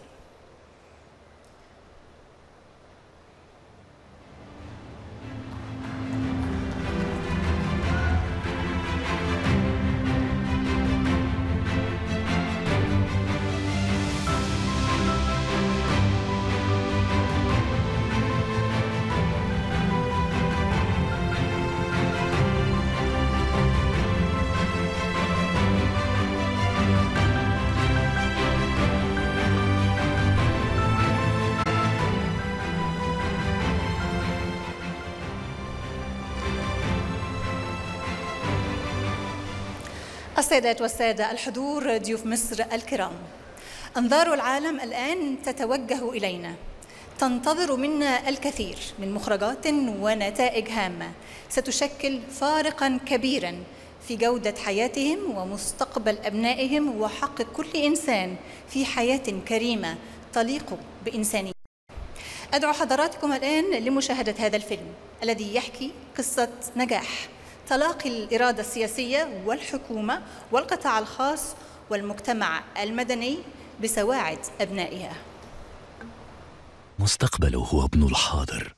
السيدات والسادة الحضور، ضيوف مصر الكرام، أنظار العالم الآن تتوجه إلينا، تنتظر منا الكثير من مخرجات ونتائج هامة ستشكل فارقاً كبيراً في جودة حياتهم ومستقبل أبنائهم وحق كل إنسان في حياة كريمة تليق بإنسانيته. أدعو حضراتكم الآن لمشاهدة هذا الفيلم الذي يحكي قصة نجاح تلاقي الإرادة السياسية والحكومة والقطاع الخاص والمجتمع المدني بسواعد أبنائها. مستقبله هو ابن الحاضر،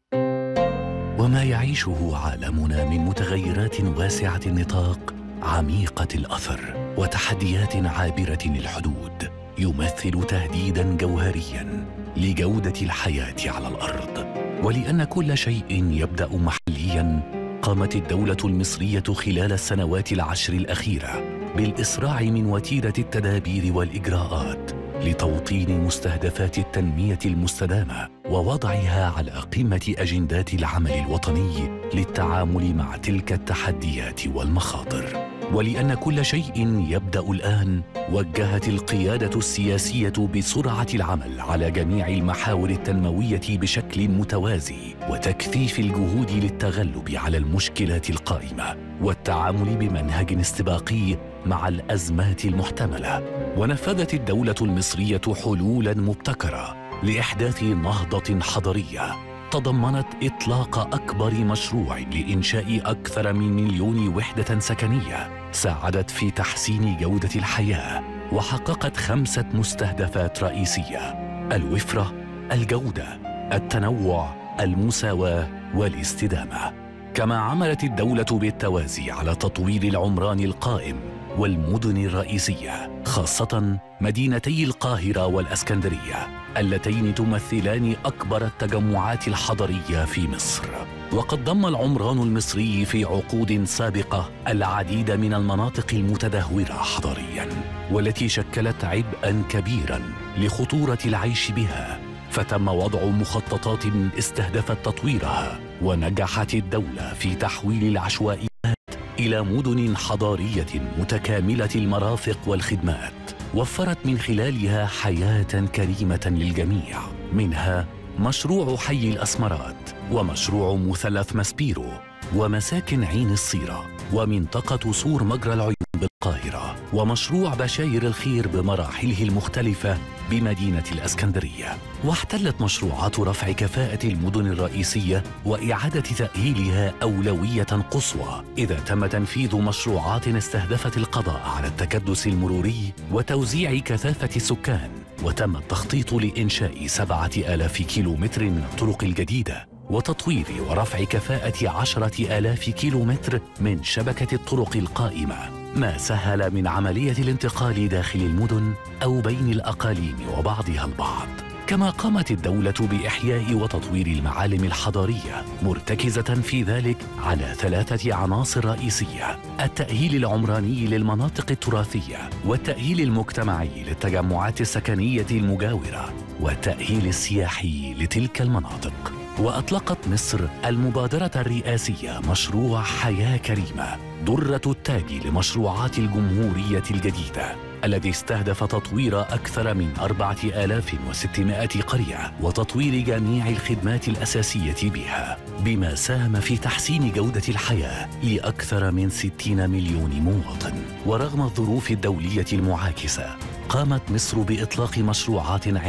وما يعيشه عالمنا من متغيرات واسعة النطاق عميقة الأثر وتحديات عابرة الحدود يمثل تهديداً جوهرياً لجودة الحياة على الأرض. ولأن كل شيء يبدأ محلياً، قامت الدولة المصرية خلال السنوات العشر الأخيرة بالإسراع من وتيرة التدابير والإجراءات لتوطين مستهدفات التنمية المستدامة ووضعها على قمة أجندات العمل الوطني للتعامل مع تلك التحديات والمخاطر. ولأن كل شيء يبدأ الآن، وجهت القيادة السياسية بسرعة العمل على جميع المحاور التنموية بشكل متوازي وتكثيف الجهود للتغلب على المشكلات القائمة والتعامل بمنهج استباقي مع الأزمات المحتملة. ونفذت الدولة المصرية حلولاً مبتكرة لإحداث نهضة حضرية تضمنت إطلاق أكبر مشروع لإنشاء أكثر من مليون وحدة سكنية ساعدت في تحسين جودة الحياة وحققت خمسة مستهدفات رئيسية: الوفرة، الجودة، التنوع، المساواة والاستدامة. كما عملت الدولة بالتوازي على تطوير العمران القائم والمدن الرئيسية، خاصة مدينتي القاهرة والإسكندرية اللتين تمثلان أكبر التجمعات الحضرية في مصر. وقد ضم العمران المصري في عقود سابقة العديد من المناطق المتدهورة حضرياً والتي شكلت عبئاً كبيراً لخطورة العيش بها، فتم وضع مخططات استهدفت تطويرها، ونجحت الدولة في تحويل العشوائيات إلى مدن حضارية متكاملة المرافق والخدمات، وفرت من خلالها حياة كريمة للجميع، منها مشروع حي الأسمرات، ومشروع مثلث ماسبيرو، ومساكن عين الصيرة، ومنطقة سور مجرى العيون بالقاهرة، ومشروع بشاير الخير بمراحله المختلفة بمدينة الإسكندرية. واحتلت مشروعات رفع كفاءة المدن الرئيسية وإعادة تأهيلها أولوية قصوى إذا تم تنفيذ مشروعات استهدفت القضاء على التكدس المروري وتوزيع كثافة السكان. وتم التخطيط لإنشاء سبعة آلاف كيلومتر من الطرق الجديدة وتطوير ورفع كفاءة عشرة آلاف كيلومتر من شبكة الطرق القائمة، ما سهل من عملية الانتقال داخل المدن أو بين الأقاليم وبعضها البعض. كما قامت الدولة بإحياء وتطوير المعالم الحضارية، مرتكزة في ذلك على ثلاثة عناصر رئيسية: التأهيل العمراني للمناطق التراثية، والتأهيل المجتمعي للتجمعات السكنية المجاورة، والتأهيل السياحي لتلك المناطق. وأطلقت مصر المبادرة الرئاسية مشروع حياة كريمة، درة التاج لمشروعات الجمهورية الجديدة، الذي استهدف تطوير أكثر من أربعة آلاف وستمائة قرية وتطوير جميع الخدمات الأساسية بها، بما ساهم في تحسين جودة الحياة لأكثر من ستين مليون مواطن. ورغم الظروف الدولية المعاكسة، قامت مصر بإطلاق مشروعات عملاقة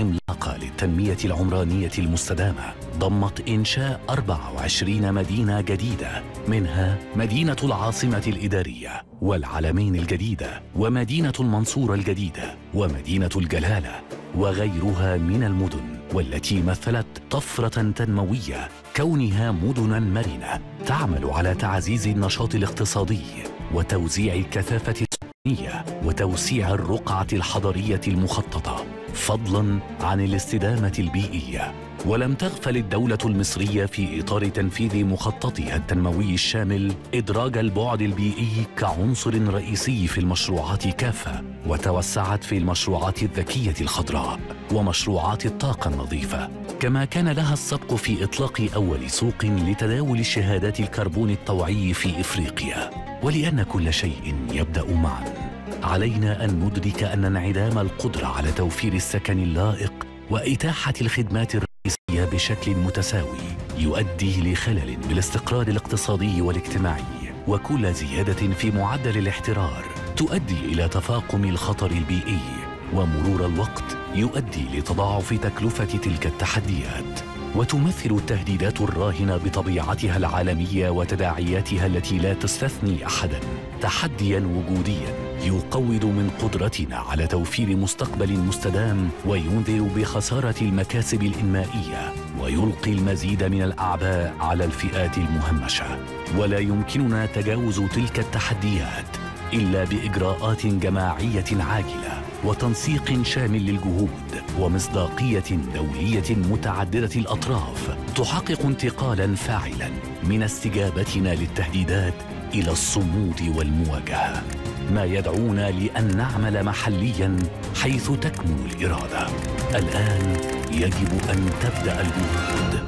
الخارقة للتنمية العمرانية المستدامة ضمت إنشاء أربع وعشرين مدينة جديدة، منها مدينة العاصمة الإدارية والعلمين الجديدة ومدينة المنصورة الجديدة ومدينة الجلالة وغيرها من المدن، والتي مثلت طفرة تنموية كونها مدنا مرنة تعمل على تعزيز النشاط الاقتصادي وتوزيع الكثافة السكانية وتوسيع الرقعة الحضرية المخططة، فضلاً عن الاستدامة البيئية. ولم تغفل الدولة المصرية في إطار تنفيذ مخططها التنموي الشامل إدراج البعد البيئي كعنصر رئيسي في المشروعات كافة، وتوسعت في المشروعات الذكية الخضراء ومشروعات الطاقة النظيفة، كما كان لها السبق في إطلاق أول سوق لتداول الشهادات الكربون الطوعي في إفريقيا. ولأن كل شيء يبدأ معاً، علينا أن ندرك أن انعدام القدرة على توفير السكن اللائق وإتاحة الخدمات الرئيسية بشكل متساوي يؤدي لخلل بالاستقرار الاقتصادي والاجتماعي، وكل زيادة في معدل الاحترار تؤدي إلى تفاقم الخطر البيئي، ومرور الوقت يؤدي لتضاعف تكلفة تلك التحديات. وتمثل التهديدات الراهنة بطبيعتها العالمية وتداعياتها التي لا تستثني أحداً تحدياً وجودياً يقوض من قدرتنا على توفير مستقبل مستدام، وينذر بخسارة المكاسب الإنمائية، ويلقي المزيد من الأعباء على الفئات المهمشة. ولا يمكننا تجاوز تلك التحديات إلا بإجراءات جماعية عاجلة وتنسيق شامل للجهود ومصداقية دولية متعددة الأطراف تحقق انتقالاً فاعلاً من استجابتنا للتهديدات إلى الصمود والمواجهة، ما يدعونا لأن نعمل محلياً حيث تكمن الإرادة. الآن يجب أن تبدأ الجهود.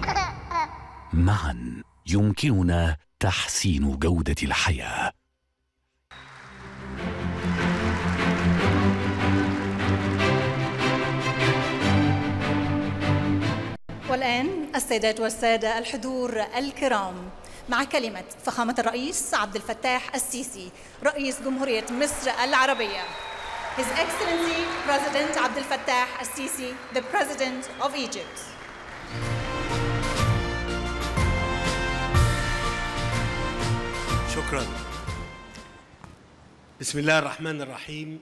معاً يمكننا تحسين جودة الحياة. والآن السيدات والسادة الحضور الكرام، مع كلمة فخامة الرئيس عبد الفتاح السيسي رئيس جمهورية مصر العربية. His Excellency President عبد الفتاح السيسي, the President of Egypt. شكرا. بسم الله الرحمن الرحيم.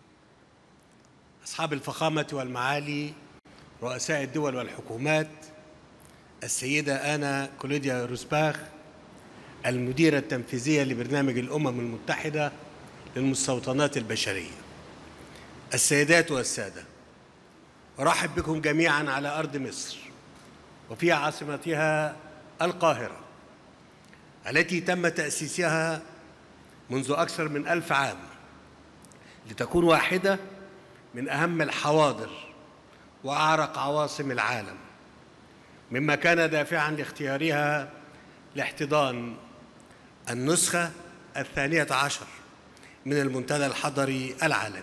أصحاب الفخامة والمعالي، رؤساء الدول والحكومات، السيدة آنا كلوديا روزباخ المديرة التنفيذية لبرنامج الأمم المتحدة للمستوطنات البشرية، السيدات والسادة، أرحب بكم جميعاً على أرض مصر وفي عاصمتها القاهرة، التي تم تأسيسها منذ أكثر من ألف عام لتكون واحدة من أهم الحواضر وأعرق عواصم العالم، مما كان دافعاً لاختيارها لاحتضان النسخة الثانية عشر من المنتدى الحضري العالمي،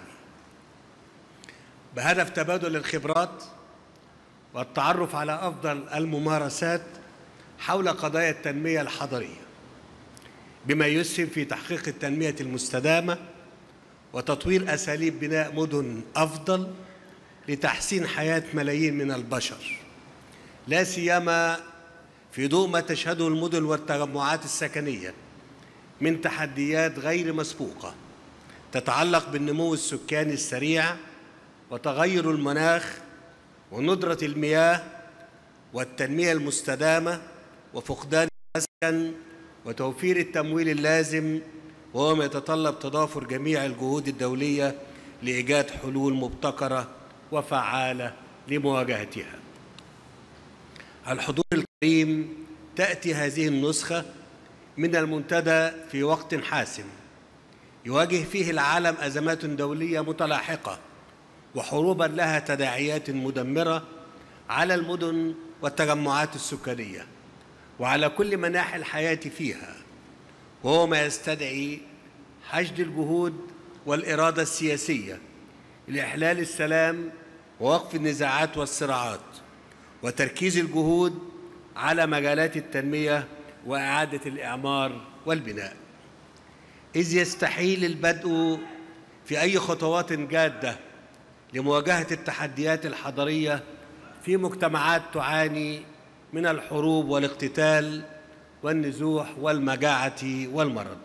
بهدف تبادل الخبرات والتعرف على أفضل الممارسات حول قضايا التنمية الحضرية، بما يسهم في تحقيق التنمية المستدامة وتطوير أساليب بناء مدن أفضل لتحسين حياة ملايين من البشر، لا سيما في ضوء ما تشهده المدن والتجمعات السكنية من تحديات غير مسبوقة تتعلق بالنمو السكاني السريع وتغير المناخ وندرة المياه والتنمية المستدامة وفقدان المسكن وتوفير التمويل اللازم، وهو ما يتطلب تضافر جميع الجهود الدولية لإيجاد حلول مبتكرة وفعالة لمواجهتها. الحضور الكريم، تأتي هذه النسخة من المنتدى في وقت حاسم يواجه فيه العالم أزمات دولية متلاحقة وحروباً لها تداعيات مدمرة على المدن والتجمعات السكانية وعلى كل مناحي الحياة فيها، وهو ما يستدعي حشد الجهود والإرادة السياسية لإحلال السلام ووقف النزاعات والصراعات، وتركيز الجهود على مجالات التنمية وإعادة الإعمار والبناء، إذ يستحيل البدء في أي خطوات جادة لمواجهة التحديات الحضرية في مجتمعات تعاني من الحروب والاقتتال والنزوح والمجاعة والمرض.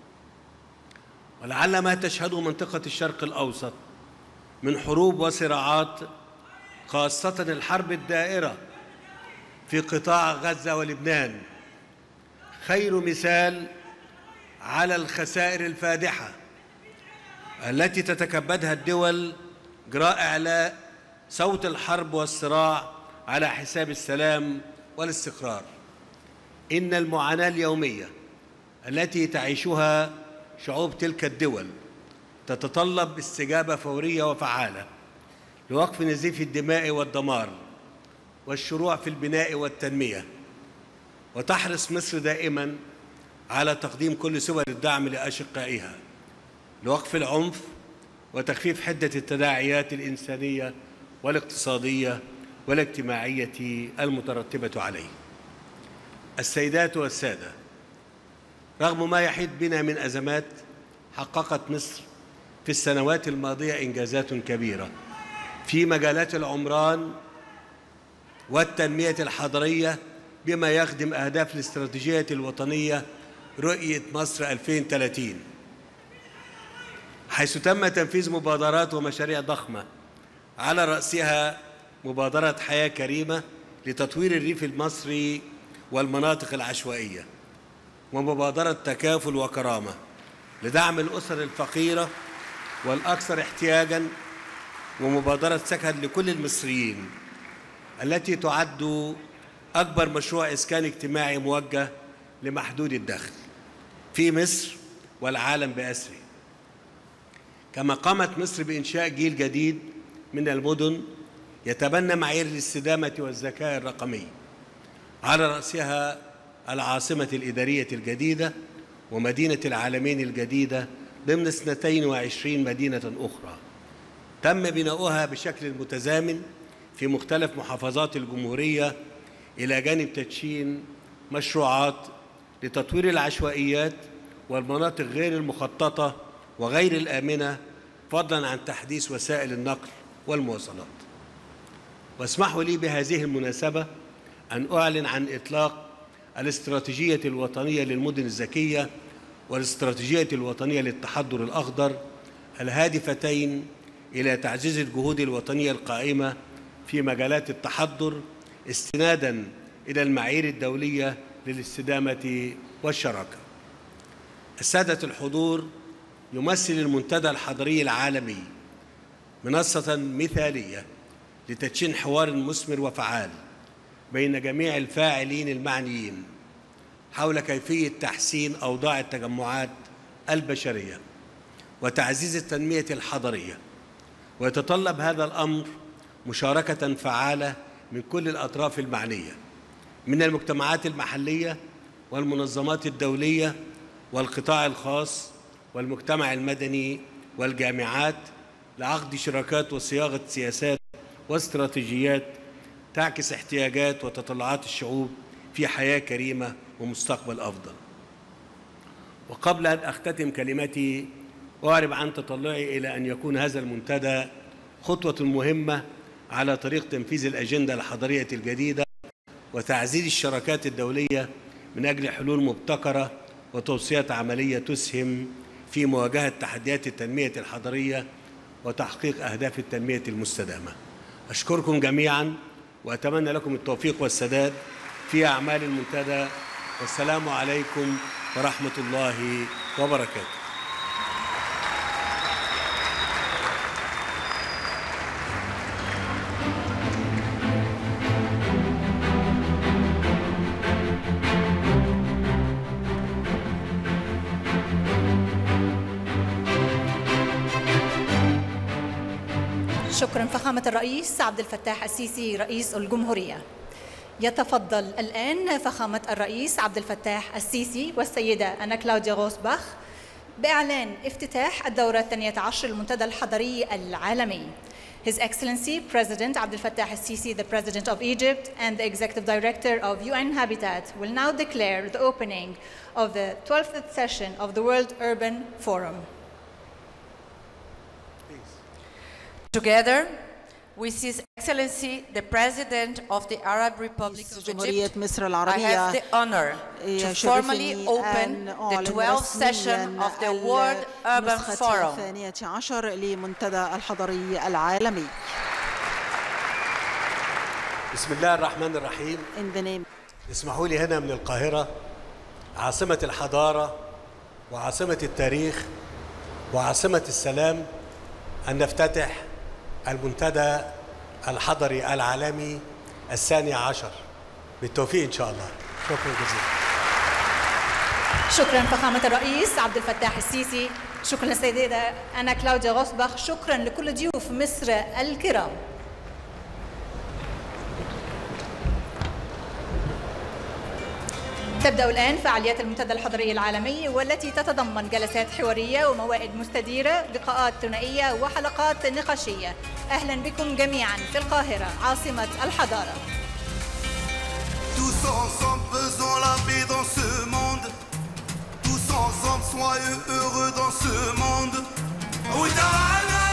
ولعل ما تشهده منطقة الشرق الأوسط من حروب وصراعات، خاصة الحرب الدائرة في قطاع غزة ولبنان، خير مثال على الخسائر الفادحة التي تتكبدها الدول جراء إعلاء صوت الحرب والصراع على حساب السلام والاستقرار. إن المعاناة اليومية التي تعيشها شعوب تلك الدول تتطلب استجابة فورية وفعالة لوقف نزيف الدماء والدمار والشروع في البناء والتنمية. وتحرص مصر دائما على تقديم كل سبل الدعم لأشقائها لوقف العنف وتخفيف حدة التداعيات الإنسانية والاقتصادية والاجتماعية المترتبة عليه. السيدات والسادة، رغم ما يحيط بنا من أزمات، حققت مصر في السنوات الماضية إنجازات كبيرة في مجالات العمران والتنمية الحضرية بما يخدم أهداف الاستراتيجية الوطنية رؤية مصر ألفين وثلاثين، حيث تم تنفيذ مبادرات ومشاريع ضخمة، على رأسها مبادرة حياة كريمة لتطوير الريف المصري والمناطق العشوائية، ومبادرة تكافل وكرامة لدعم الأسر الفقيرة والأكثر احتياجاً، ومبادرة سكن لكل المصريين التي تعد أكبر مشروع إسكان اجتماعي موجه لمحدود الدخل في مصر والعالم بأسره. كما قامت مصر بإنشاء جيل جديد من المدن يتبنى معايير الاستدامة والذكاء الرقمي، على رأسها العاصمة الإدارية الجديدة ومدينة العالمين الجديدة ضمن اثنتين وعشرين مدينة أخرى تم بناؤها بشكل متزامن في مختلف محافظات الجمهورية، إلى جانب تدشين مشروعات لتطوير العشوائيات والمناطق غير المخططة وغير الآمنة، فضلاً عن تحديث وسائل النقل والمواصلات. واسمحوا لي بهذه المناسبة أن أعلن عن إطلاق الاستراتيجية الوطنية للمدن الذكية والاستراتيجية الوطنية للتحضر الأخضر، الهادفتين إلى تعزيز الجهود الوطنية القائمة في مجالات التحضر استناداً إلى المعايير الدولية للاستدامة والشراكة. السادة الحضور، يمثل المنتدى الحضري العالمي منصة مثالية لتدشين حوار مثمر وفعال بين جميع الفاعلين المعنيين حول كيفية تحسين أوضاع التجمعات البشرية وتعزيز التنمية الحضرية. ويتطلب هذا الأمر مشاركة فعالة من كل الأطراف المعنية، من المجتمعات المحلية والمنظمات الدولية والقطاع الخاص والمجتمع المدني والجامعات، لعقد شراكات وصياغة سياسات واستراتيجيات تعكس احتياجات وتطلعات الشعوب في حياة كريمة ومستقبل أفضل. وقبل أن أختتم كلمتي، أعرب عن تطلعي إلى أن يكون هذا المنتدى خطوة مهمة على طريق تنفيذ الأجندة الحضرية الجديدة وتعزيز الشراكات الدولية من أجل حلول مبتكرة وتوصيات عملية تسهم في مواجهة تحديات التنمية الحضرية وتحقيق أهداف التنمية المستدامة. أشكركم جميعاً وأتمنى لكم التوفيق والسداد في أعمال المنتدى، والسلام عليكم ورحمة الله وبركاته. شكرا فخامة الرئيس عبد الفتاح السيسي رئيس الجمهورية. يتفضل الآن فخامة الرئيس عبد الفتاح السيسي والسيدة أنا كلاوديا غوسباخ بإعلان افتتاح الدورة الثانية عشر للمنتدى الحضري العالمي. His Excellency President Abdel Fattah al-Sisi, the President of Egypt and the Executive Director of U N Habitat, will now declare the opening of the twelfth session of the World Urban Forum. Together, with His Excellency the President of the Arab Republic of جمهورية Egypt, مصر I العربية have the honor to formally open the twelfth session of the World Urban Forum. الثانية عشر لمنتدى الحضري العالمي. بسم الله الرحمن الرحيم. In the name. اسمحوا لي هنا من القاهرة عاصمة الحضارة وعاصمة التاريخ وعاصمة السلام أن نفتتح المنتدى الحضري العالمي الثاني عشر بالتوفيق إن شاء الله. شكرا جزيلا. شكرا فخامة الرئيس عبد الفتاح السيسي. شكرا سيدة أنا كلاوديا غوثبخ. شكرا لكل ضيوف مصر الكرام. تبدأ الآن فعاليات المنتدى الحضري العالمي والتي تتضمن جلسات حوارية وموائد مستديرة، لقاءات ثنائية وحلقات نقاشية. أهلا بكم جميعا في القاهرة عاصمة الحضارة. Tous ensemble faisons la paix dans ce monde. Tous ensemble soyeux heureux dans ce monde.